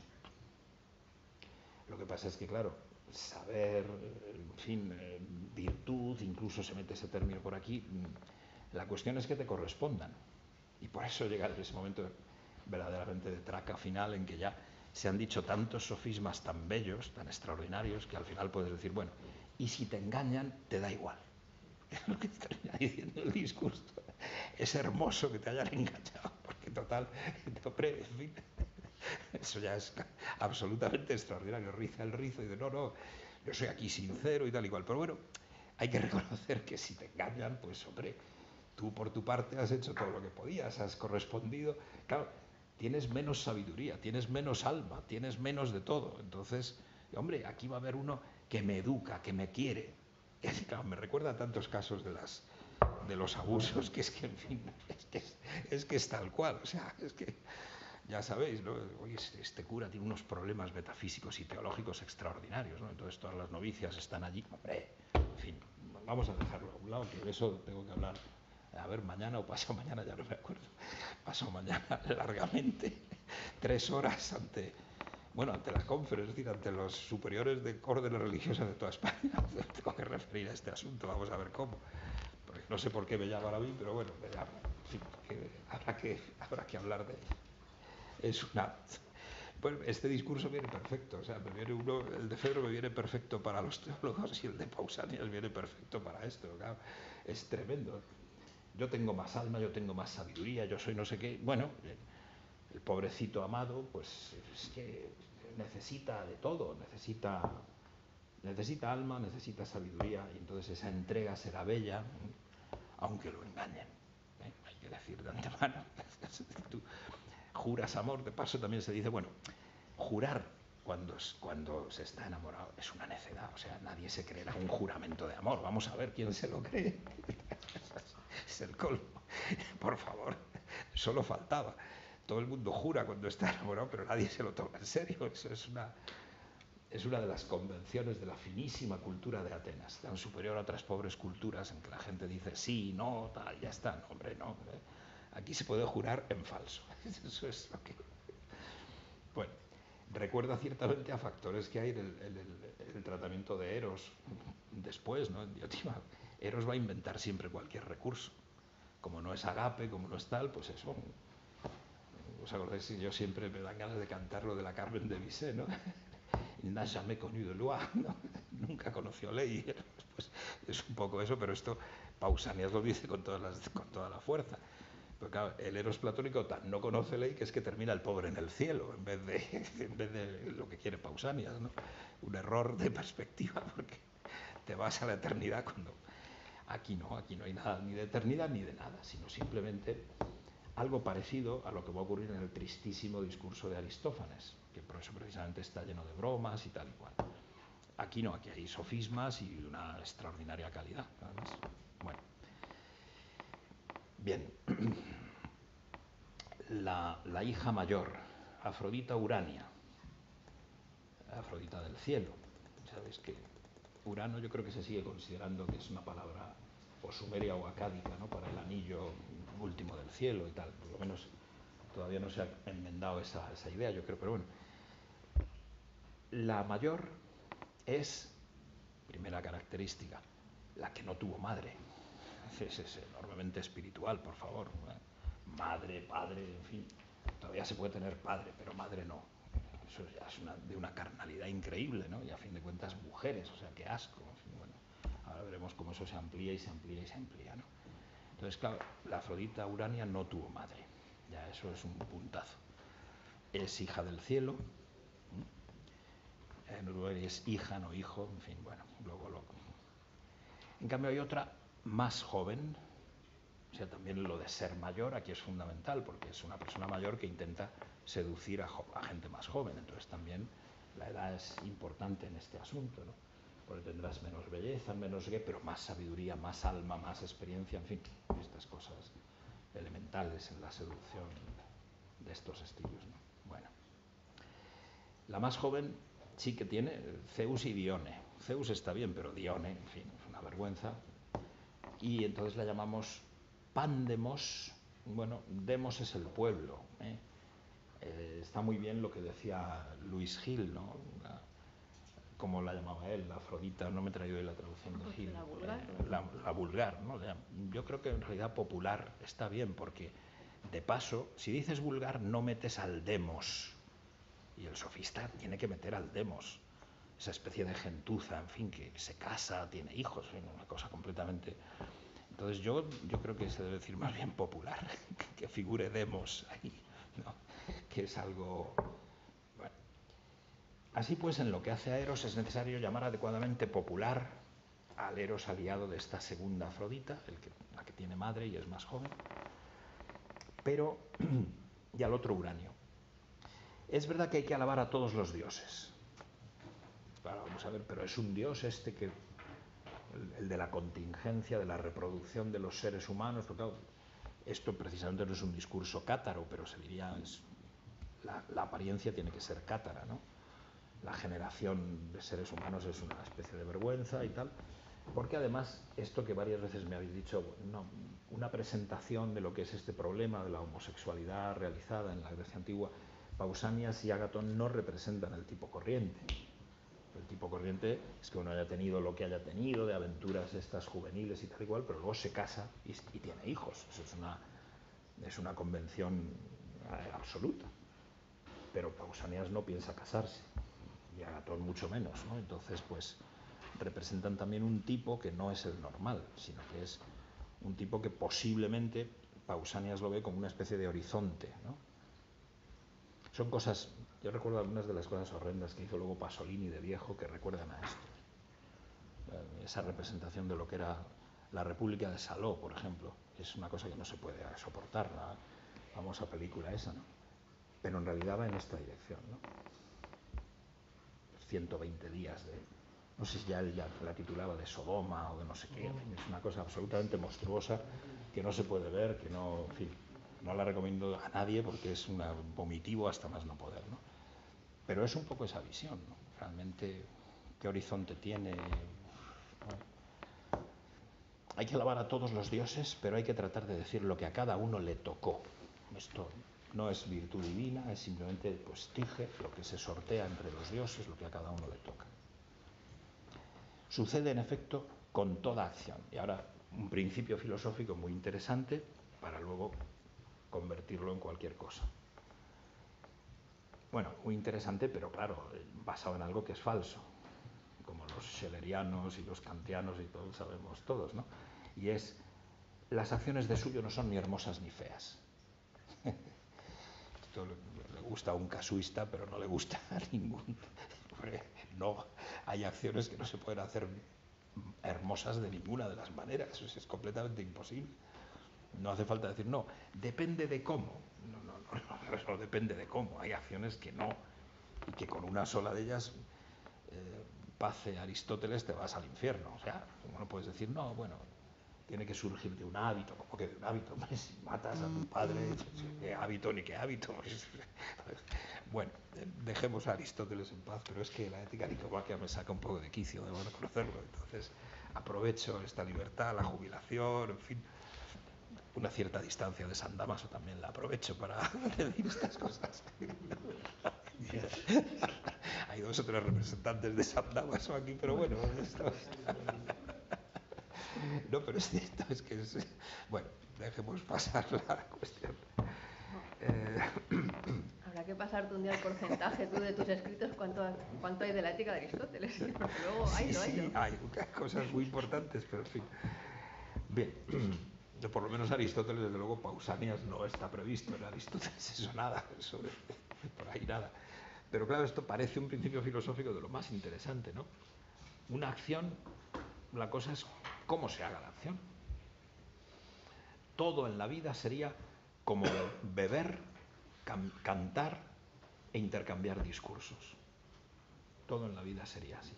Lo que pasa es que, claro, saber, en fin, eh, virtud, incluso se mete ese término por aquí, la cuestión es que te correspondan. Y por eso llega ese momento verdaderamente de traca final en que ya se han dicho tantos sofismas tan bellos, tan extraordinarios, que al final puedes decir, bueno, y si te engañan, te da igual. Es lo que termina diciendo el discurso. Es hermoso que te hayan engañado, porque total, hombre, en fin, eso ya es absolutamente extraordinario. Riza el rizo y dice, no, no, yo soy aquí sincero y tal y cual. Pero bueno, hay que reconocer que si te engañan, pues hombre, tú por tu parte has hecho todo lo que podías, has correspondido. Claro, tienes menos sabiduría, tienes menos alma, tienes menos de todo. Entonces, hombre, aquí va a haber uno que me educa, que me quiere. Y así, claro, me recuerda a tantos casos de las de los abusos, que es que, en fin, es que es, es que es tal cual. O sea, es que, ya sabéis, ¿no? Oye, este cura tiene unos problemas metafísicos y teológicos extraordinarios, ¿no? Entonces todas las novicias están allí. Hombre, en fin, vamos a dejarlo a un lado, que de eso tengo que hablar. A ver, mañana o pasado mañana, ya no me acuerdo. Pasado mañana, largamente, tres horas ante, bueno, ante la conferencia, es decir, ante los superiores de órdenes religiosas de toda España. Tengo que referir a este asunto, vamos a ver cómo. Porque no sé por qué me llaman a mí, pero bueno, me llaman. En fin, que habrá, que, habrá que hablar de ello. Es una... Bueno, este discurso viene perfecto, o sea, me viene uno, el de Fedro me viene perfecto para los teólogos y el de Pausanias viene perfecto para esto, claro, es tremendo. Yo tengo más alma, yo tengo más sabiduría, yo soy no sé qué. Bueno, el pobrecito amado, pues es que necesita de todo, necesita, necesita alma, necesita sabiduría, y entonces esa entrega será bella, aunque lo engañen. ¿eh? Hay que decir de antemano, tú juras amor, de paso también se dice, bueno, jurar cuando, cuando se está enamorado es una necedad, o sea, nadie se creerá un juramento de amor, vamos a ver quién se lo cree. Es el colmo, por favor, solo faltaba. Todo el mundo jura cuando está enamorado, pero nadie se lo toma en serio. Eso es una, es una de las convenciones de la finísima cultura de Atenas, tan superior a otras pobres culturas en que la gente dice sí, no, tal, ya está. No, hombre, no. Aquí se puede jurar en falso. Eso es lo que... Bueno, recuerda ciertamente a factores que hay en el, en el, en el tratamiento de Eros después, ¿no? En Diotima. Eros va a inventar siempre cualquier recurso. Como no es agape, como no es tal, pues eso... ¿Os acordáis? Yo siempre me dan ganas de cantar lo de la Carmen de Bizet, ¿no? Il n'a jamais connu de loi, ¿no? Nunca conoció ley. Pues es un poco eso, pero esto Pausanias lo dice con, todas las, con toda la fuerza. Porque claro, el Eros platónico tan no conoce ley que es que termina el pobre en el cielo, en vez de, en vez de lo que quiere Pausanias, ¿no? Un error de perspectiva, porque te vas a la eternidad cuando... Aquí no, aquí no hay nada ni de eternidad ni de nada, sino simplemente... algo parecido a lo que va a ocurrir en el tristísimo discurso de Aristófanes, que por eso precisamente está lleno de bromas y tal y cual. Aquí no, aquí hay sofismas y una extraordinaria calidad, además. Bueno. Bien. La, la hija mayor, Afrodita Urania, Afrodita del cielo. Sabéis que Urano yo creo que se sigue considerando que es una palabra o sumeria o acádica, ¿no? Para el anillo último del cielo y tal, por lo menos todavía no se ha enmendado esa, esa idea, yo creo, pero bueno. La mayor es, primera característica, la que no tuvo madre. Es, es enormemente espiritual, por favor. Madre, padre, en fin, todavía se puede tener padre, pero madre no. Eso ya es una, de una carnalidad increíble, ¿no? Y a fin de cuentas mujeres, o sea, qué asco. En fin, bueno, ahora veremos cómo eso se amplía y se amplía y se amplía, ¿no? Entonces, claro, la Afrodita Urania no tuvo madre. Ya eso es un puntazo. Es hija del cielo. En Uruguay es hija, no hijo, en fin, bueno, luego lo... En cambio hay otra más joven, o sea, también lo de ser mayor aquí es fundamental, porque es una persona mayor que intenta seducir a, a gente más joven, entonces también la edad es importante en este asunto, ¿no? Porque tendrás menos belleza, menos qué, pero más sabiduría, más alma, más experiencia, en fin, estas cosas elementales en la seducción de estos estilos, ¿no? Bueno, la más joven sí que tiene Zeus y Dione. Zeus está bien, pero Dione, en fin, es una vergüenza. Y entonces la llamamos Pandemos. Bueno, Demos es el pueblo, ¿eh? Eh, está muy bien lo que decía Luis Gil, ¿no? La, como la llamaba él, la Afrodita, no me he traído hoy la traducción de Gil. La vulgar. Eh, la, la vulgar, ¿no? Yo creo que en realidad popular está bien, porque de paso, si dices vulgar, no metes al demos. Y el sofista tiene que meter al demos, esa especie de gentuza, en fin, que se casa, tiene hijos, en fin, una cosa completamente... Entonces yo, yo creo que se debe decir más bien popular, que figure demos ahí, ¿no? Que es algo... Bueno. Así pues, en lo que hace a Eros es necesario llamar adecuadamente popular al Eros aliado de esta segunda Afrodita, el que, la que tiene madre y es más joven, pero y al otro Uranio. Es verdad que hay que alabar a todos los dioses. Claro, vamos a ver, pero es un dios este que, el, el de la contingencia, de la reproducción de los seres humanos, porque claro, esto precisamente no es un discurso cátaro, pero se diría, es, la, la apariencia tiene que ser cátara, ¿no? La generación de seres humanos es una especie de vergüenza y tal, porque además, esto que varias veces me habéis dicho, no, una presentación de lo que es este problema de la homosexualidad realizada en la Grecia antigua, Pausanias y Agatón no representan el tipo corriente. El tipo corriente es que uno haya tenido lo que haya tenido, de aventuras estas juveniles y tal y cual, pero luego se casa y, y tiene hijos. Eso es una, es una convención absoluta. Pero Pausanias no piensa casarse, y Agatón mucho menos, ¿no? Entonces, pues, representan también un tipo que no es el normal, sino que es un tipo que posiblemente Pausanias lo ve como una especie de horizonte, ¿no? Son cosas, yo recuerdo algunas de las cosas horrendas que hizo luego Pasolini de viejo que recuerdan a esto. Esa representación de lo que era la República de Saló, por ejemplo, es una cosa que no se puede soportar, la famosa película esa, ¿no? Pero en realidad va en esta dirección, ¿no? ciento veinte días de, no sé si ya él ya la titulaba de Sodoma o de no sé qué, es una cosa absolutamente monstruosa que no se puede ver, que no, en fin, no la recomiendo a nadie porque es un vomitivo hasta más no poder, ¿no? Pero es un poco esa visión, ¿no? Realmente, ¿qué horizonte tiene? Bueno, hay que alabar a todos los dioses, pero hay que tratar de decir lo que a cada uno le tocó. Esto no es virtud divina, es simplemente pues tige, lo que se sortea entre los dioses, lo que a cada uno le toca. Sucede en efecto con toda acción. Y ahora un principio filosófico muy interesante para luego convertirlo en cualquier cosa. Bueno, muy interesante, pero claro, basado en algo que es falso, como los schelerianos y los kantianos y todos sabemos todos, ¿no? Y es, las acciones de suyo no son ni hermosas ni feas. Esto le, le gusta a un casuista, pero no le gusta a ningún. No, hay acciones que no se pueden hacer hermosas de ninguna de las maneras, eso es completamente imposible. No hace falta decir, no, depende de cómo. No, no, no, no, no depende de cómo. Hay acciones que no, y que con una sola de ellas, eh, pase Aristóteles, te vas al infierno. O sea, como no puedes decir, no, bueno, tiene que surgir de un hábito, como que de un hábito, pues, si matas a tu padre, qué hábito ni qué hábito. Pues, bueno, dejemos a Aristóteles en paz, pero es que la ética nicomaquia me saca un poco de quicio, debo reconocerlo. Entonces, aprovecho esta libertad, la jubilación, en fin, una cierta distancia de San Damaso también la aprovecho para decir estas cosas. Hay dos o tres representantes de San Damaso aquí, pero bueno, esto es... No, pero es cierto, es que es... Bueno, dejemos pasar la cuestión. Eh... Habrá que pasarte un día el porcentaje tú de tus escritos, cuánto, cuánto hay de la ética de Aristóteles. Porque luego hay, sí, no hay, sí, ¿no? hay cosas muy importantes, pero en fin. Bien, por lo menos Aristóteles, desde luego, Pausanias no está previsto en Aristóteles, eso nada, eso de, por ahí nada. Pero claro, esto parece un principio filosófico de lo más interesante, ¿no? Una acción, la cosa es cómo se haga la acción. Todo en la vida sería como beber, can cantar e intercambiar discursos. Todo en la vida sería así.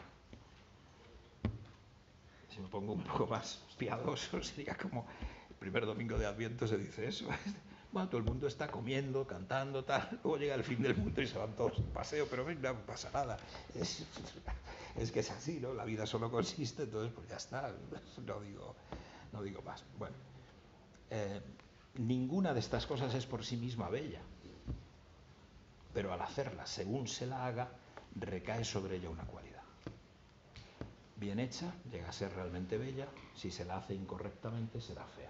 Si me pongo un poco más piadoso, sería como el primer domingo de Adviento se dice eso. Bueno, todo el mundo está comiendo, cantando, tal. Luego llega el fin del mundo y se van todos en paseo, pero no pasa nada. Es, es que es así, ¿no? La vida solo consiste, entonces pues ya está. No digo, no digo más. Bueno, eh, ninguna de estas cosas es por sí misma bella, pero al hacerla según se la haga, recae sobre ella una cualidad. Bien hecha, llega a ser realmente bella. Si se la hace incorrectamente, será fea.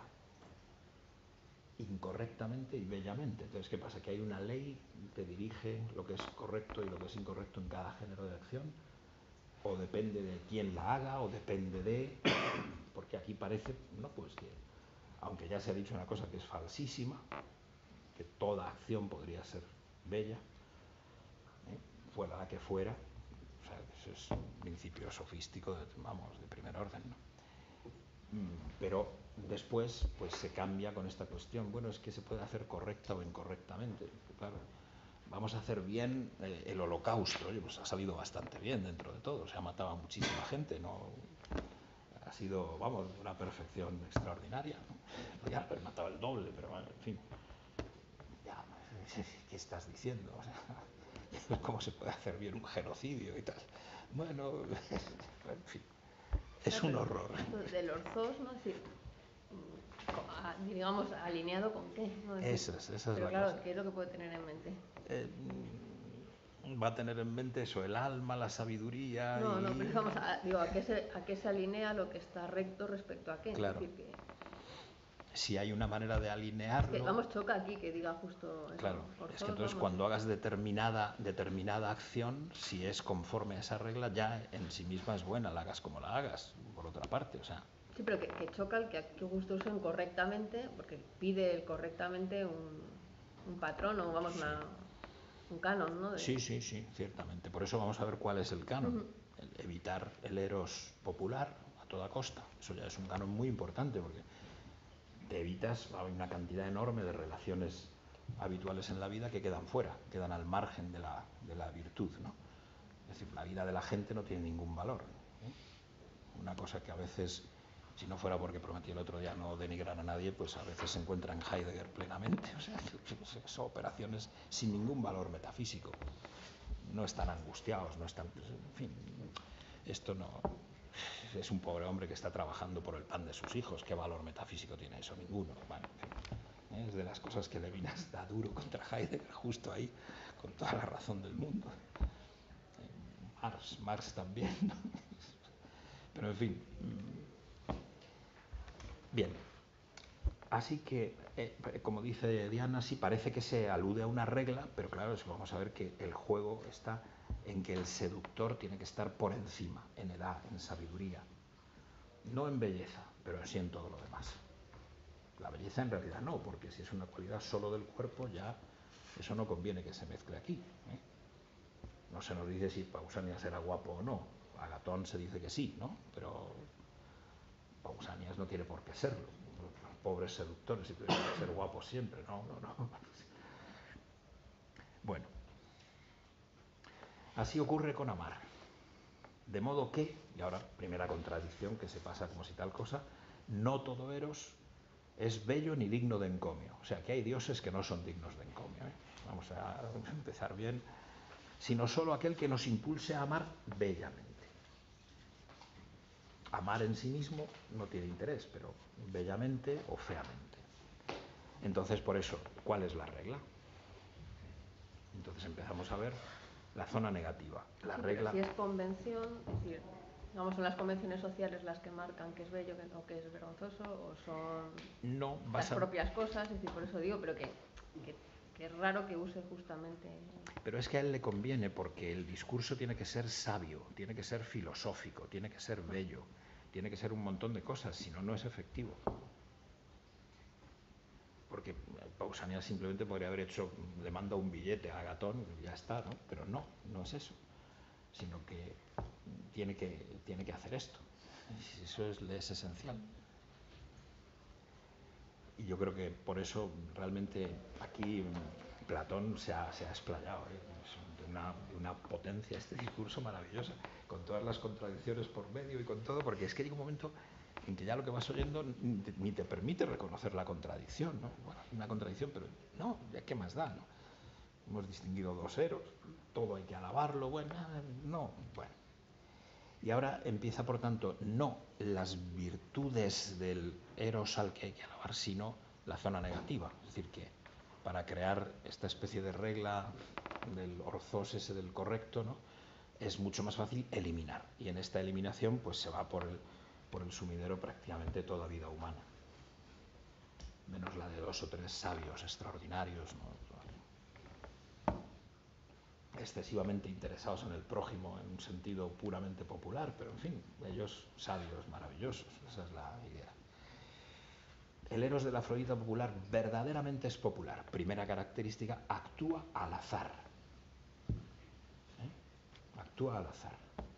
Incorrectamente y bellamente. Entonces, ¿qué pasa? Que hay una ley que dirige lo que es correcto y lo que es incorrecto en cada género de acción, o depende de quién la haga, o depende de... Porque aquí parece, no, pues que, aunque ya se ha dicho una cosa que es falsísima, que toda acción podría ser bella, ¿eh? fuera la que fuera. O sea, eso es un principio sofístico, de, vamos, de primer orden, ¿no? Pero después pues se cambia con esta cuestión. Bueno, es que se puede hacer correcta o incorrectamente. Claro, vamos a hacer bien eh, el holocausto. Oye, pues ha salido bastante bien dentro de todo. Se ha matado a muchísima gente, ¿no? Ha sido, vamos, una perfección extraordinaria, ¿no? Ya haber matado el doble, pero bueno, en fin. Ya, ¿qué estás diciendo? O sea, ¿cómo se puede hacer bien un genocidio y tal? Bueno, en fin. Es un horror. De los dos, ¿no? Sí, digamos, alineado con qué, ¿no? Esa es, esa es Pero la claro, cosa. ¿qué es lo que puede tener en mente? Eh, va a tener en mente eso, el alma, la sabiduría. No, y... no, pero vamos a, digo, ¿a qué, se, ¿a qué se alinea lo que está recto respecto a qué? Claro. Es decir, que... Si hay una manera de alinearlo... Es que, vamos, choca aquí que diga justo eso. Claro, por es todos, que entonces vamos. cuando hagas determinada, determinada acción, si es conforme a esa regla, ya en sí misma es buena, la hagas como la hagas, por otra parte, o sea... Sí, pero que, que choca el que aquí justo usen correctamente, porque pide el correctamente un, un patrón o, vamos, Sí. una... un canon, ¿no? De... Sí, sí, sí, ciertamente. Por eso vamos a ver cuál es el canon. Uh-huh. El evitar el eros popular a toda costa. Eso ya es un canon muy importante porque te evitas una cantidad enorme de relaciones habituales en la vida que quedan fuera, quedan al margen de la, de la virtud, ¿no? Es decir, la vida de la gente no tiene ningún valor, ¿no? Una cosa que a veces, si no fuera porque prometí el otro día no denigrar a nadie, pues a veces se encuentra en Heidegger plenamente. O sea, son operaciones sin ningún valor metafísico. No están angustiados, no están... En fin, esto no... Es un pobre hombre que está trabajando por el pan de sus hijos. ¿Qué valor metafísico tiene eso? Ninguno. Bueno, en fin, es de las cosas que Levinas da duro contra Heidegger, justo ahí, con toda la razón del mundo. Marx, Marx también, ¿no? Pero en fin. Bien. Así que, eh, como dice Diana, sí parece que se alude a una regla, pero claro, vamos a ver que el juego está en que el seductor tiene que estar por encima, en edad, en sabiduría. No en belleza, pero sí en todo lo demás. La belleza en realidad no, porque si es una cualidad solo del cuerpo, ya eso no conviene que se mezcle aquí, ¿eh? No se nos dice si Pausanias era guapo o no. Agatón se dice que sí, ¿no? Pero Pausanias no tiene por qué serlo. Los pobres seductores si tuvieran que ser guapos siempre, no, no, no. Bueno, así ocurre con amar. De modo que, y ahora primera contradicción que se pasa como si tal cosa, no todo eros es bello ni digno de encomio. O sea, que hay dioses que no son dignos de encomio, ¿eh? Vamos a empezar bien. Sino solo aquel que nos impulse a amar bellamente. Amar en sí mismo no tiene interés, pero bellamente o feamente. Entonces, por eso, ¿cuál es la regla? Entonces empezamos a ver la zona negativa. La sí, regla... Si es convención, es decir, digamos, ¿son las convenciones sociales las que marcan qué es bello o qué es vergonzoso? ¿O son no, las a... propias cosas? Es decir, por eso digo, pero que... que que es raro que use justamente... Pero es que a él le conviene porque el discurso tiene que ser sabio, tiene que ser filosófico, tiene que ser bello, tiene que ser un montón de cosas, si no, no es efectivo. Porque Pausanias simplemente podría haber hecho, le manda un billete a Agatón y ya está, ¿no? Pero no, no es eso, sino que tiene que, tiene que hacer esto. Eso es, es esencial. Y yo creo que por eso realmente aquí Platón se ha, se ha explayado, ¿eh? Es de una, de una potencia este discurso maravillosa, con todas las contradicciones por medio y con todo, porque es que llega un momento en que ya lo que vas oyendo ni te, ni te permite reconocer la contradicción, ¿no? Bueno, una contradicción, pero no, ¿qué más da, no? Hemos distinguido dos eros, todo hay que alabarlo, bueno, no, bueno. Y ahora empieza, por tanto, no las virtudes del eros al que hay que alabar, sino la zona negativa. Es decir, que para crear esta especie de regla del orzos ese del correcto, ¿no? Es mucho más fácil eliminar. Y en esta eliminación pues se va por el, por el sumidero prácticamente toda vida humana. Menos la de dos o tres sabios extraordinarios, ¿no? Excesivamente interesados en el prójimo en un sentido puramente popular, pero en fin, ellos sabios, maravillosos, esa es la idea. El eros de la Afrodita popular verdaderamente es popular. Primera característica, actúa al azar. ¿Eh? Actúa al azar.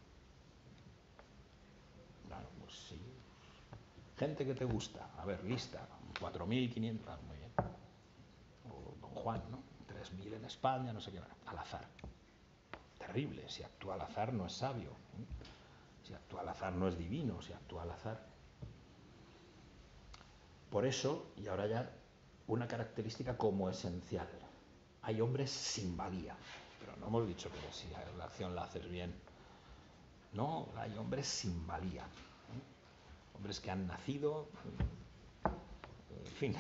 Claro, pues sí. Gente que te gusta, a ver, lista, cuatro mil quinientos, ah, muy bien. O Don Juan, ¿no? tres mil en España, no sé qué, al azar. Terrible, si actúa al azar no es sabio, ¿eh? Si actúa al azar no es divino, si actúa al azar. Por eso, y ahora ya, una característica como esencial. Hay hombres sin valía, pero no hemos dicho que si la acción la haces bien. No, hay hombres sin valía, ¿eh? Hombres que han nacido, en fin,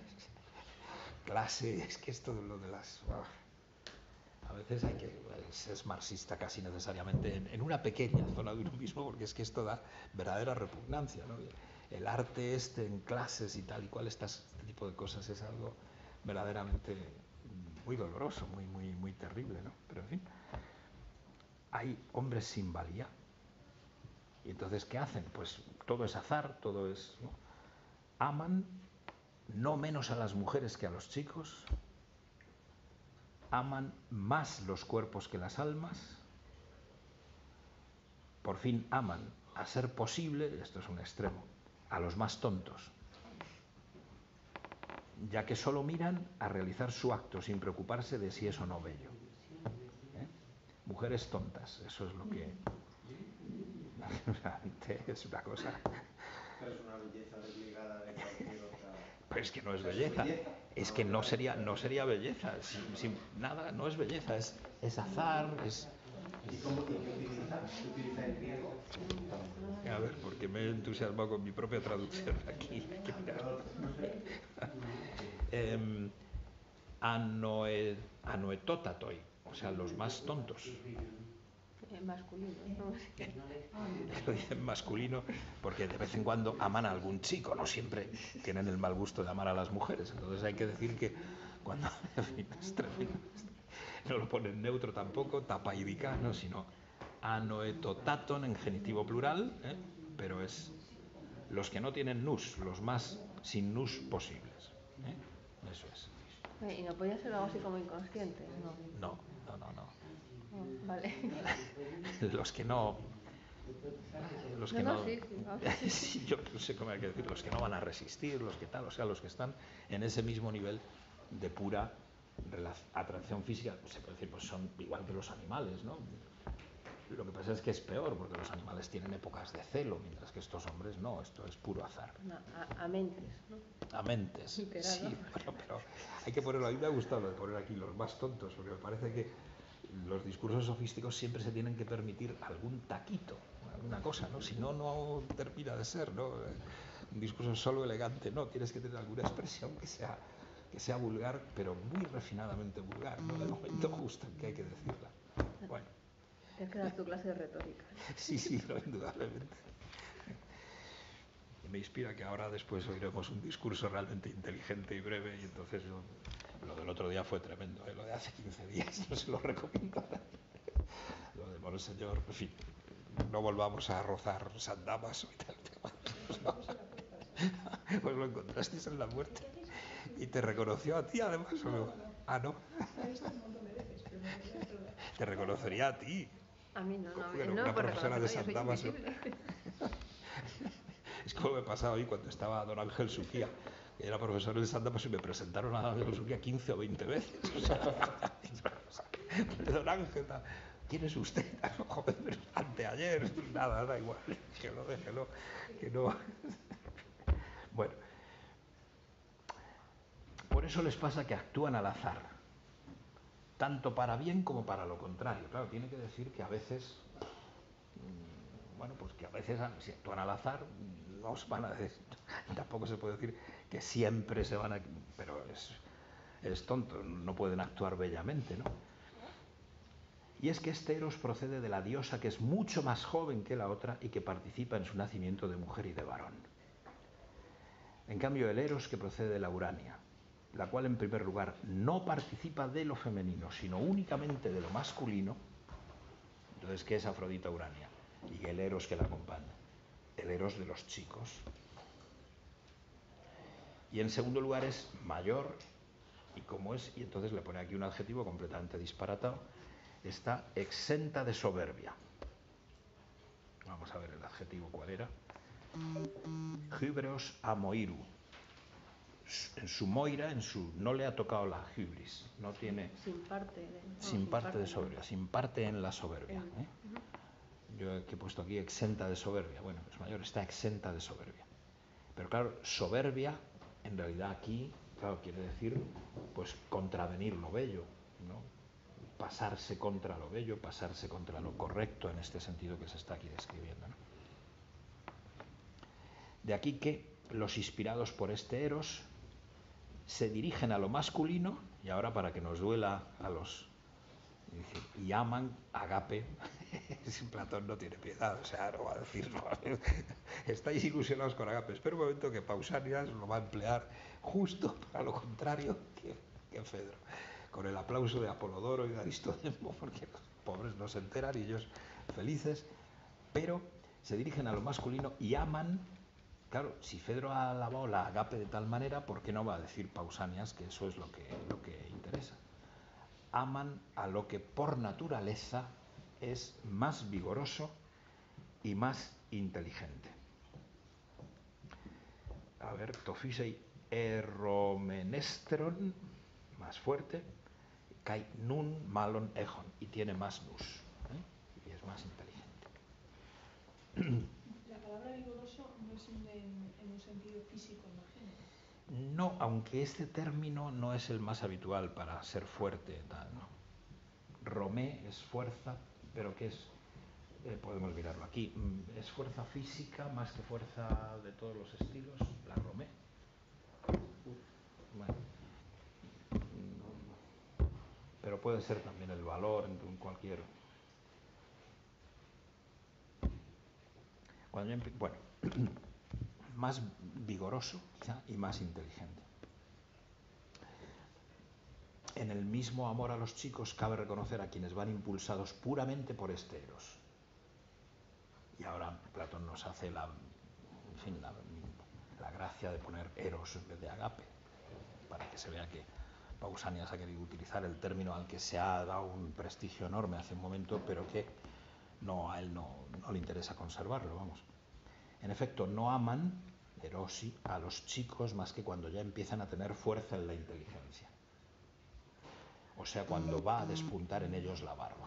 clase, es que esto de lo de las... A veces hay que ser marxista casi necesariamente en, en una pequeña zona de uno mismo, porque es que esto da verdadera repugnancia, ¿no? El arte este en clases y tal y cual, estas, este tipo de cosas es algo verdaderamente muy doloroso, muy, muy, muy terrible, ¿no? Pero en fin, hay hombres sin valía. Y entonces, ¿qué hacen? Pues todo es azar, todo es, ¿no? Aman no menos a las mujeres que a los chicos, aman más los cuerpos que las almas, por fin aman, a ser posible, esto es un extremo, a los más tontos, ya que solo miran a realizar su acto sin preocuparse de si es o no bello. ¿Eh? Mujeres tontas, eso es lo que es una cosa. Pero es una belleza desligada de cualquier otra. Pero es que no es belleza, es que no sería, no sería belleza, sin, sin nada, no es belleza, es, es azar, es... ¿Y cómo que utiliza? ¿Utiliza el griego? A ver, porque me he entusiasmado con mi propia traducción aquí. eh, anoe, anoetotatoi, o sea, los más tontos. En masculino, ¿no? Lo dicen masculino porque de vez en cuando aman a algún chico, no siempre tienen el mal gusto de amar a las mujeres. Entonces hay que decir que cuando... En fin, es tremendo. No lo ponen neutro tampoco, tapaidica, no, sino anoetotaton en genitivo plural, ¿eh? Pero es los que no tienen nus, los más sin nus posibles. ¿Eh? Eso es. ¿Y no podía ser algo así como inconsciente? No, no, no, no. no. Oh, vale. Los que no... Los que no, no, no sí, sí, vamos. Sí, yo no sé cómo hay que decir, los que no van a resistir, los que tal, o sea, los que están en ese mismo nivel de pura atracción física, se puede decir, pues son igual que los animales, ¿no? Lo que pasa es que es peor, porque los animales tienen épocas de celo, mientras que estos hombres no, esto es puro azar. No, a, a mentes, ¿no? A mentes, literal, sí, ¿no? bueno, pero hay que ponerlo, a mí me ha gustado lo de poner aquí los más tontos, porque me parece que los discursos sofísticos siempre se tienen que permitir algún taquito, alguna cosa, ¿no? Si no, no termina de ser, ¿no? Un discurso solo elegante, no, tienes que tener alguna expresión que sea, que sea vulgar, pero muy refinadamente vulgar, ¿no? En el momento justo en que hay que decirla. Bueno. Tienes que dar tu clase de retórica. Sí, sí, no, indudablemente. Me inspira que ahora después oiremos un discurso realmente inteligente y breve, y entonces yo, lo del otro día fue tremendo, ¿eh? Lo de hace quince días, no se lo recomiendo. Lo de Monseñor, en fin, no volvamos a rozar San Damaso y tal. Pues lo encontrasteis en la muerte y te reconoció a ti además, ¿o no? Ah, no. Te reconocería a ti. A mí no, no, Bueno, no, una por profesora de San soy Damaso. invisible. Es como me pasaba hoy cuando estaba don Ángel Suquía, que era profesor en San Damaso, y me presentaron a don Ángel Suquía quince o veinte veces. O sea, don Ángel, ¿quién es usted? Joder, pero anteayer, nada, da igual, que no, déjelo, que no. Bueno, por eso les pasa que actúan al azar, tanto para bien como para lo contrario. Claro, tiene que decir que a veces, bueno, pues que a veces si actúan al azar, no os van a decir, tampoco se puede decir que siempre se van a, pero es, es tonto, no pueden actuar bellamente, ¿no? Y es que este Eros procede de la diosa que es mucho más joven que la otra y que participa en su nacimiento de mujer y de varón. En cambio, el Eros que procede de la Urania, la cual en primer lugar no participa de lo femenino, sino únicamente de lo masculino. Entonces, ¿qué es Afrodita Urania? Y el Eros que la acompaña, el Eros de los chicos. Y en segundo lugar es mayor, y como es, y entonces le pone aquí un adjetivo completamente disparatado, está exenta de soberbia. Vamos a ver el adjetivo cuál era. Hybreos amoiru. En su moira, en su no le ha tocado la hybris, no tiene sin parte de, no, sin parte, parte de soberbia, sin parte en la soberbia. ¿eh? Uh-huh. Yo he puesto aquí exenta de soberbia. Bueno, es mayor, está exenta de soberbia. Pero claro, soberbia en realidad aquí, claro, quiere decir pues contravenir lo bello, ¿no? Pasarse contra lo bello, pasarse contra lo correcto en este sentido que se está aquí describiendo, ¿no? De aquí que los inspirados por este Eros se dirigen a lo masculino, y ahora para que nos duela a los... Dice, y aman agape. Platón no tiene piedad, o sea, no va a decir, no, estáis ilusionados con agape. Espera un momento que Pausanias lo va a emplear justo para lo contrario que, que Fedro, con el aplauso de Apolodoro y de Aristodemo, porque los pobres no se enteran y ellos felices, pero se dirigen a lo masculino y aman. Claro, si Fedro ha alabado la agape de tal manera, ¿por qué no va a decir Pausanias que eso es lo que, lo que interesa? aman a lo que por naturaleza es más vigoroso y más inteligente. A ver, Tofisei eromenestron, más fuerte, kai nun malon ejon, y tiene más nus, ¿eh? Y es más inteligente. La palabra vigoroso no es en, en un sentido físico, imagino. No, aunque este término no es el más habitual para ser fuerte, tal, ¿no? Romé es fuerza, pero ¿qué es? Eh, podemos mirarlo aquí. ¿Es fuerza física más que fuerza de todos los estilos? La romé. Bueno. Pero puede ser también el valor en cualquier... Cuando yo bueno, más vigoroso quizá y más inteligente. En el mismo amor a los chicos cabe reconocer a quienes van impulsados puramente por este eros. Y ahora Platón nos hace la, en fin, la, la gracia de poner eros en vez de agape, para que se vea que Pausanias ha querido utilizar el término al que se ha dado un prestigio enorme hace un momento, pero que no, a él no, no le interesa conservarlo, vamos. En efecto, no aman, erosi, a los chicos más que cuando ya empiezan a tener fuerza en la inteligencia. O sea, cuando va a despuntar en ellos la barba.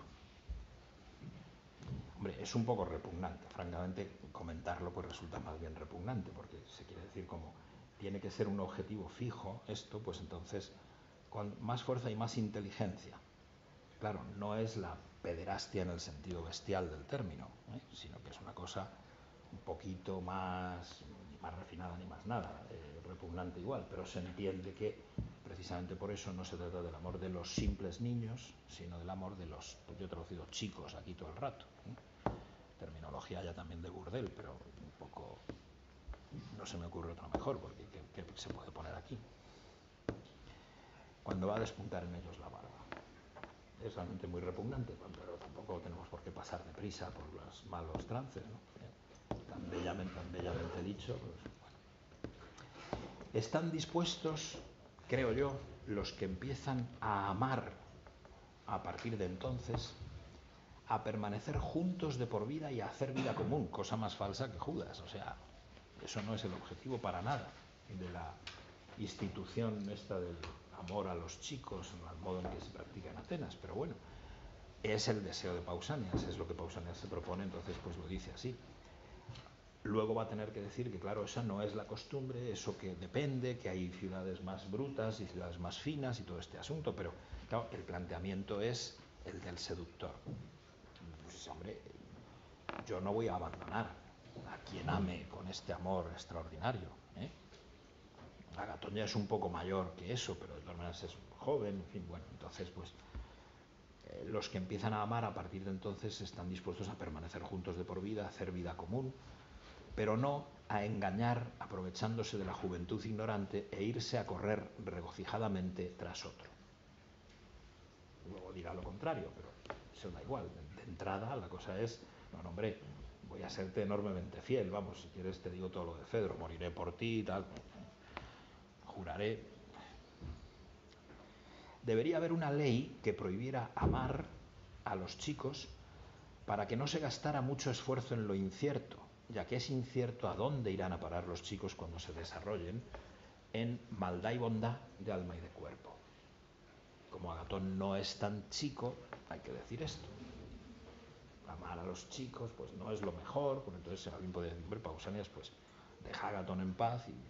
Hombre, es un poco repugnante, francamente, comentarlo pues resulta más bien repugnante, porque se quiere decir como tiene que ser un objetivo fijo esto, pues entonces con más fuerza y más inteligencia. Claro, no es la pederastia en el sentido bestial del término, ¿eh? Sino que es una cosa un poquito más, ni más refinada ni más nada, eh, repugnante igual, pero se entiende que precisamente por eso no se trata del amor de los simples niños, sino del amor de los, yo he traducido chicos aquí todo el rato, ¿eh? Terminología ya también de burdel, pero un poco, no se me ocurre otra mejor, porque ¿qué, qué se puede poner aquí? Cuando va a despuntar en ellos la barba. Es realmente muy repugnante, pero tampoco tenemos por qué pasar deprisa por los malos trances, ¿no? Tan bellamente, tan bellamente dicho, pues, bueno. Están dispuestos, creo yo, los que empiezan a amar a partir de entonces, a permanecer juntos de por vida y a hacer vida común, cosa más falsa que Judas. O sea, eso no es el objetivo para nada de la institución esta del amor a los chicos, al modo en que se practica en Atenas, pero bueno, es el deseo de Pausanias, es lo que Pausanias se propone, entonces pues lo dice así. Luego va a tener que decir que claro, esa no es la costumbre, eso que depende, que hay ciudades más brutas y ciudades más finas y todo este asunto, pero claro, el planteamiento es el del seductor. Pues hombre, yo no voy a abandonar a quien ame con este amor extraordinario, ¿eh? Agatón ya es un poco mayor que eso, pero de todas maneras es joven, en fin, bueno, entonces pues eh, los que empiezan a amar a partir de entonces están dispuestos a permanecer juntos de por vida, a hacer vida común, pero no a engañar aprovechándose de la juventud ignorante e irse a correr regocijadamente tras otro. Luego dirá lo contrario, pero eso da igual, de entrada la cosa es, no, no hombre, voy a serte enormemente fiel, vamos, si quieres te digo todo lo de Fedro, moriré por ti y tal. Juraré. Debería haber una ley que prohibiera amar a los chicos para que no se gastara mucho esfuerzo en lo incierto, ya que es incierto a dónde irán a parar los chicos cuando se desarrollen en maldad y bondad de alma y de cuerpo. Como Agatón no es tan chico, hay que decir esto. Amar a los chicos pues no es lo mejor, porque entonces alguien podría decir, Pausanias, pues deja a Agatón en paz y...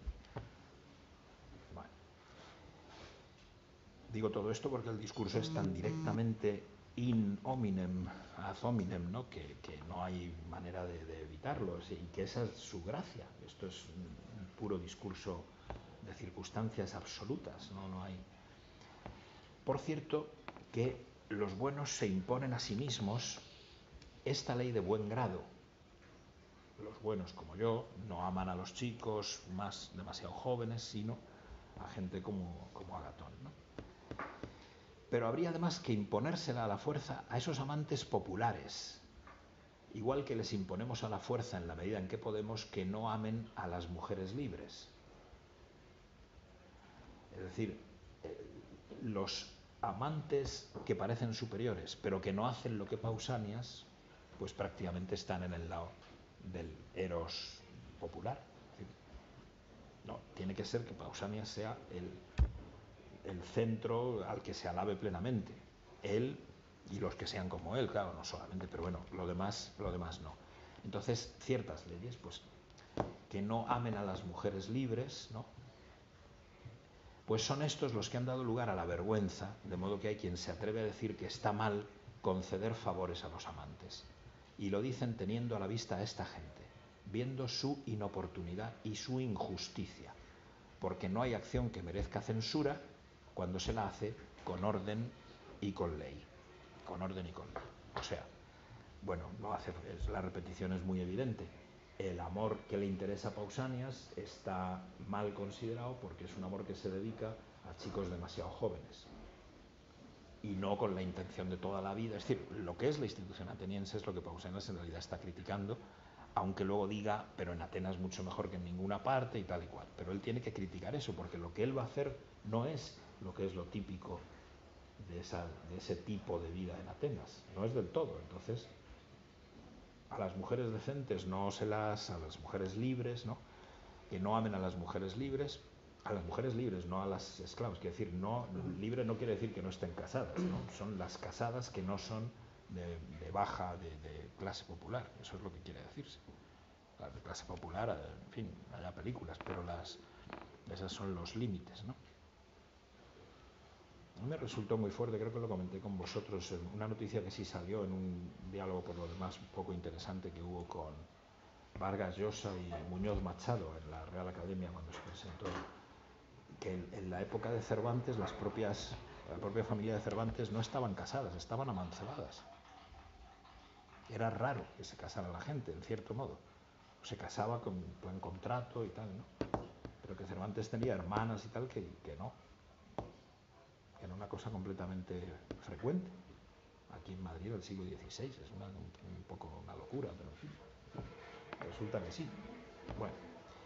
Digo todo esto porque el discurso es tan directamente in hominem, ad hominem, ¿no? que, que no hay manera de, de evitarlo, y que esa es su gracia. Esto es un, un puro discurso de circunstancias absolutas, ¿no? No hay... Por cierto, que los buenos se imponen a sí mismos esta ley de buen grado. Los buenos, como yo, no aman a los chicos más demasiado jóvenes, sino a gente como, como Agatón, ¿no? Pero habría además que imponérsela a la fuerza a esos amantes populares, igual que les imponemos a la fuerza en la medida en que podemos que no amen a las mujeres libres. Es decir, los amantes que parecen superiores, pero que no hacen lo que Pausanias, pues prácticamente están en el lado del eros popular. No, tiene que ser que Pausanias sea el, el centro al que se alabe plenamente. Él y los que sean como él, claro, no solamente, pero bueno, lo demás, lo demás no. Entonces, ciertas leyes, pues, que no amen a las mujeres libres, ¿no? Pues son estos los que han dado lugar a la vergüenza, de modo que hay quien se atreve a decir que está mal conceder favores a los amantes. Y lo dicen teniendo a la vista a esta gente, viendo su inoportunidad y su injusticia, porque no hay acción que merezca censura cuando se la hace con orden y con ley. Con orden y con ley. O sea, bueno, no hace, la repetición es muy evidente. El amor que le interesa a Pausanias está mal considerado porque es un amor que se dedica a chicos demasiado jóvenes y no con la intención de toda la vida. Es decir, lo que es la institución ateniense es lo que Pausanias en realidad está criticando, aunque luego diga, pero en Atenas mucho mejor que en ninguna parte y tal y cual. Pero él tiene que criticar eso, porque lo que él va a hacer no es lo que es lo típico de, esa, de ese tipo de vida en Atenas, no es del todo. Entonces, a las mujeres decentes no se las, a las mujeres libres, ¿no? Que no amen a las mujeres libres, a las mujeres libres, no a las esclavas. Quiere decir, no, libre no quiere decir que no estén casadas, ¿no? Son las casadas que no son de, de baja, de, de clase popular, eso es lo que quiere decirse. Las de clase popular, en fin, haya películas, pero las, esos son los límites, ¿no? A mí me resultó muy fuerte, creo que lo comenté con vosotros, una noticia que sí salió en un diálogo por lo demás un poco interesante que hubo con Vargas Llosa y Muñoz Machado en la Real Academia cuando se presentó, que en, en la época de Cervantes las propias, la propia familia de Cervantes no estaban casadas, estaban amancebadas. Era raro que se casara la gente, en cierto modo. Se casaba con buen contrato y tal, ¿no? Pero que Cervantes tenía hermanas y tal que, que no. Era una cosa completamente frecuente. Aquí en Madrid del siglo dieciséis es una, un, un poco una locura, pero en fin, resulta que sí. Bueno.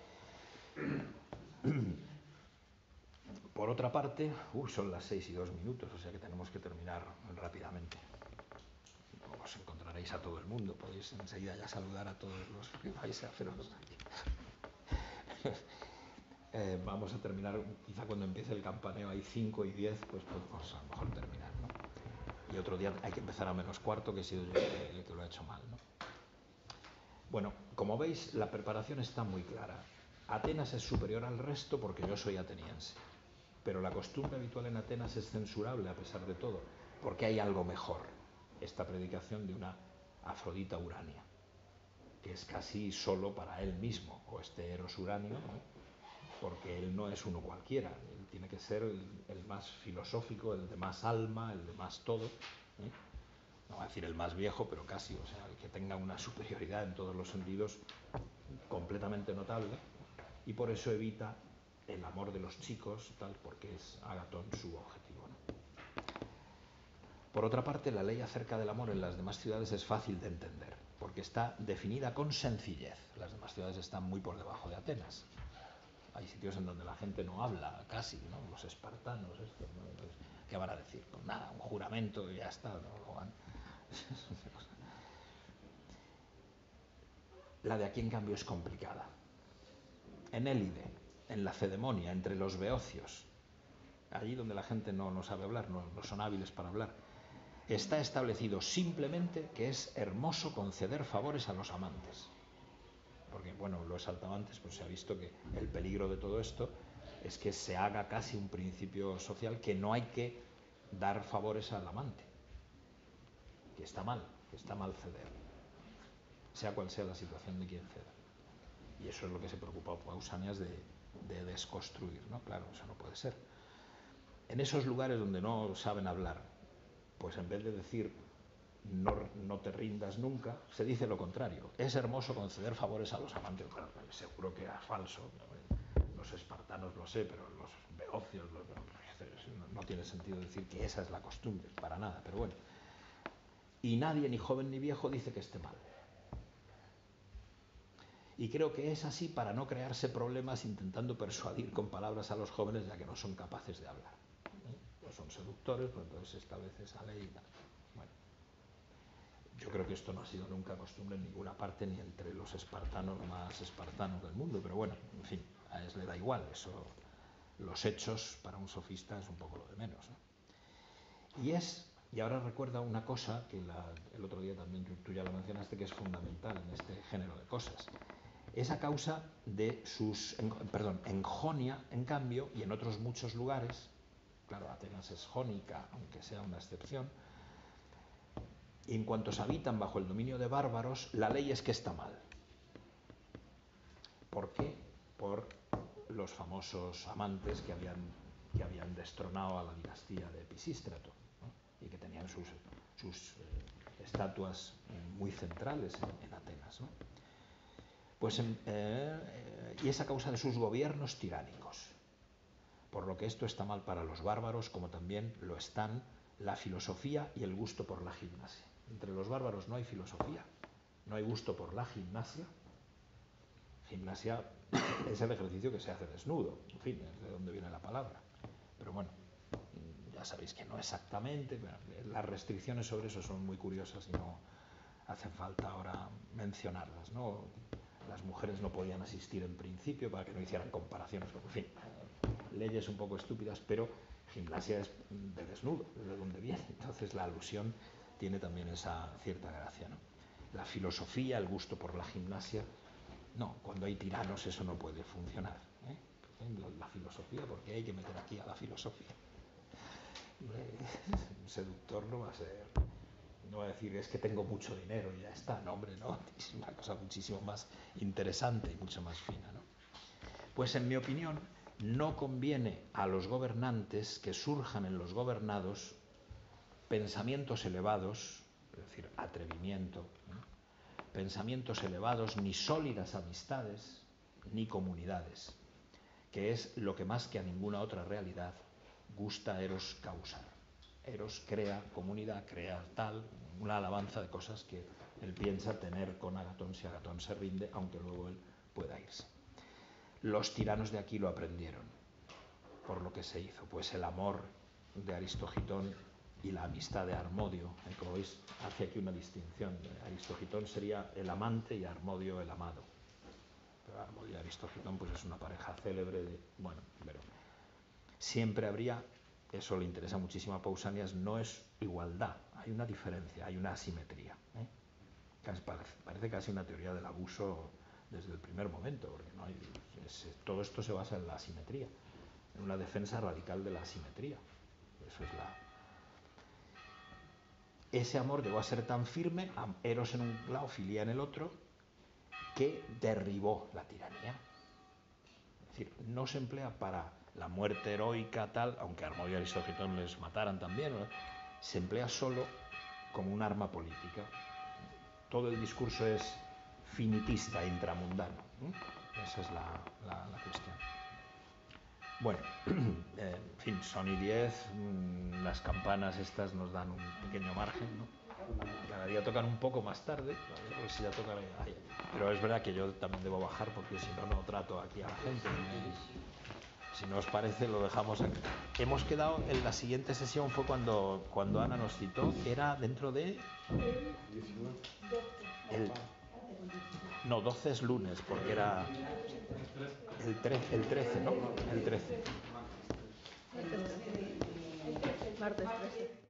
Por otra parte, uh, son las seis y dos minutos, o sea que tenemos que terminar rápidamente. Os encontraréis a todo el mundo, podéis enseguida ya saludar a todos los que vais a haceros aquí. Eh, vamos a terminar, quizá cuando empiece el campaneo hay cinco y diez, pues podemos a lo mejor terminar, ¿no? Y otro día hay que empezar a menos cuarto, que he sido yo el que lo ha hecho mal, ¿no? Bueno, como veis, la preparación está muy clara. Atenas es superior al resto porque yo soy ateniense, pero la costumbre habitual en Atenas es censurable a pesar de todo, porque hay algo mejor. Esta predicación de una Afrodita Urania, que es casi solo para él mismo, o este Eros Uranio, ¿no? Porque él no es uno cualquiera, él tiene que ser el, el más filosófico, el de más alma, el de más todo, ¿eh? No voy a decir el más viejo, pero casi, o sea, el que tenga una superioridad en todos los sentidos completamente notable, y por eso evita el amor de los chicos, tal, porque es Agatón su objetivo, ¿no? Por otra parte, la ley acerca del amor en las demás ciudades es fácil de entender, porque está definida con sencillez. Las demás ciudades están muy por debajo de Atenas. Hay sitios en donde la gente no habla casi, ¿no? Los espartanos, estos, ¿no? Entonces, ¿qué van a decir? Pues nada, un juramento y ya está, ¿no? Van. La de aquí, en cambio, es complicada. En Élide, en la Cedemonia, entre los beocios, allí donde la gente no, no sabe hablar, no, no son hábiles para hablar, está establecido simplemente que es hermoso conceder favores a los amantes. Porque, bueno, lo he saltado antes, pues se ha visto que el peligro de todo esto es que se haga casi un principio social que no hay que dar favores al amante, que está mal, que está mal ceder, sea cual sea la situación de quien ceda. Y eso es lo que se preocupa Pausanias de, de desconstruir, ¿no? Claro, eso no puede ser. En esos lugares donde no saben hablar, pues en vez de decir No, no te rindas nunca, se dice lo contrario. Es hermoso conceder favores a los amantes. Bueno, seguro que era falso. Los espartanos lo sé, pero los beocios los, no, no tiene sentido decir que esa es la costumbre, para nada, pero bueno. Y nadie, ni joven ni viejo, dice que esté mal. Y creo que es así para no crearse problemas intentando persuadir con palabras a los jóvenes, ya que no son capaces de hablar. pues son seductores, pues entonces se establece esa ley y tal. Bueno, yo creo que esto no ha sido nunca costumbre en ninguna parte, ni entre los espartanos más espartanos del mundo, pero bueno, en fin, a él le da igual, eso, los hechos para un sofista es un poco lo de menos, ¿no? Y es, y ahora recuerda una cosa que la, el otro día también tú ya la mencionaste, que es fundamental en este género de cosas. Es a causa de sus, en, perdón, en Jonia, en cambio, y en otros muchos lugares, claro, Atenas es jónica, aunque sea una excepción, y en cuanto se habitan bajo el dominio de bárbaros, la ley es que está mal. ¿Por qué? Por los famosos amantes que habían, que habían destronado a la dinastía de Pisístrato, ¿no? Y que tenían sus, sus eh, estatuas muy centrales en, en Atenas, ¿no? Pues, eh, eh, y es a causa de sus gobiernos tiránicos. Por lo que esto está mal para los bárbaros, como también lo están la filosofía y el gusto por la gimnasia. Entre los bárbaros no hay filosofía, no hay gusto por la gimnasia. Gimnasia es el ejercicio que se hace desnudo, en fin, es de donde viene la palabra. Pero bueno, ya sabéis que no exactamente, pero las restricciones sobre eso son muy curiosas y no hacen falta ahora mencionarlas, ¿no? Las mujeres no podían asistir en principio para que no hicieran comparaciones, en fin, leyes un poco estúpidas, pero gimnasia es de desnudo, es de donde viene. Entonces la alusión tiene también esa cierta gracia, ¿no? La filosofía, el gusto por la gimnasia, no, cuando hay tiranos eso no puede funcionar, ¿eh? La, la filosofía, porque hay que meter aquí a la filosofía. Un seductor no va a ser, no va a decir es que tengo mucho dinero y ya está, no hombre, no, es una cosa muchísimo más interesante y mucho más fina, ¿no? Pues en mi opinión no conviene a los gobernantes que surjan en los gobernados pensamientos elevados, es decir, atrevimiento, ¿no? Pensamientos elevados, ni sólidas amistades, ni comunidades, que es lo que más que a ninguna otra realidad gusta a Eros causar. Eros crea comunidad, crea tal, una alabanza de cosas que él piensa tener con Agatón si Agatón se rinde, aunque luego él pueda irse. Los tiranos de aquí lo aprendieron, por lo que se hizo, pues el amor de Aristogitón y la amistad de Harmodio, como veis, hace aquí una distinción. Aristogitón sería el amante y Harmodio el amado. Pero Harmodio y Aristogitón pues es una pareja célebre de, bueno, pero siempre habría, eso le interesa muchísimo a Pausanias, no es igualdad, hay una diferencia, hay una asimetría, ¿eh? Parece, parece casi una teoría del abuso desde el primer momento, porque no hay, es, todo esto se basa en la asimetría, en una defensa radical de la asimetría. Eso es la... Ese amor llegó a ser tan firme, Eros en un lado, Filia en el otro, que derribó la tiranía. Es decir, no se emplea para la muerte heroica tal, aunque Harmodio y Aristogitón les mataran también, ¿no? Se emplea solo como un arma política. Todo el discurso es finitista, intramundano, ¿eh? Esa es la, la, la cuestión. Bueno, eh, en fin, son y diez, mmm, las campanas estas nos dan un pequeño margen, ¿no? Cada día tocan un poco más tarde, ¿vale? Si ya tocan, ay, pero es verdad que yo también debo bajar porque si no, no trato aquí a la gente. ¿no? Si no os parece, lo dejamos aquí. Hemos quedado en la siguiente sesión, fue cuando, cuando Ana nos citó, era dentro de... El, no, doce es lunes, porque era el trece, el trece, ¿no? El trece. Martes trece.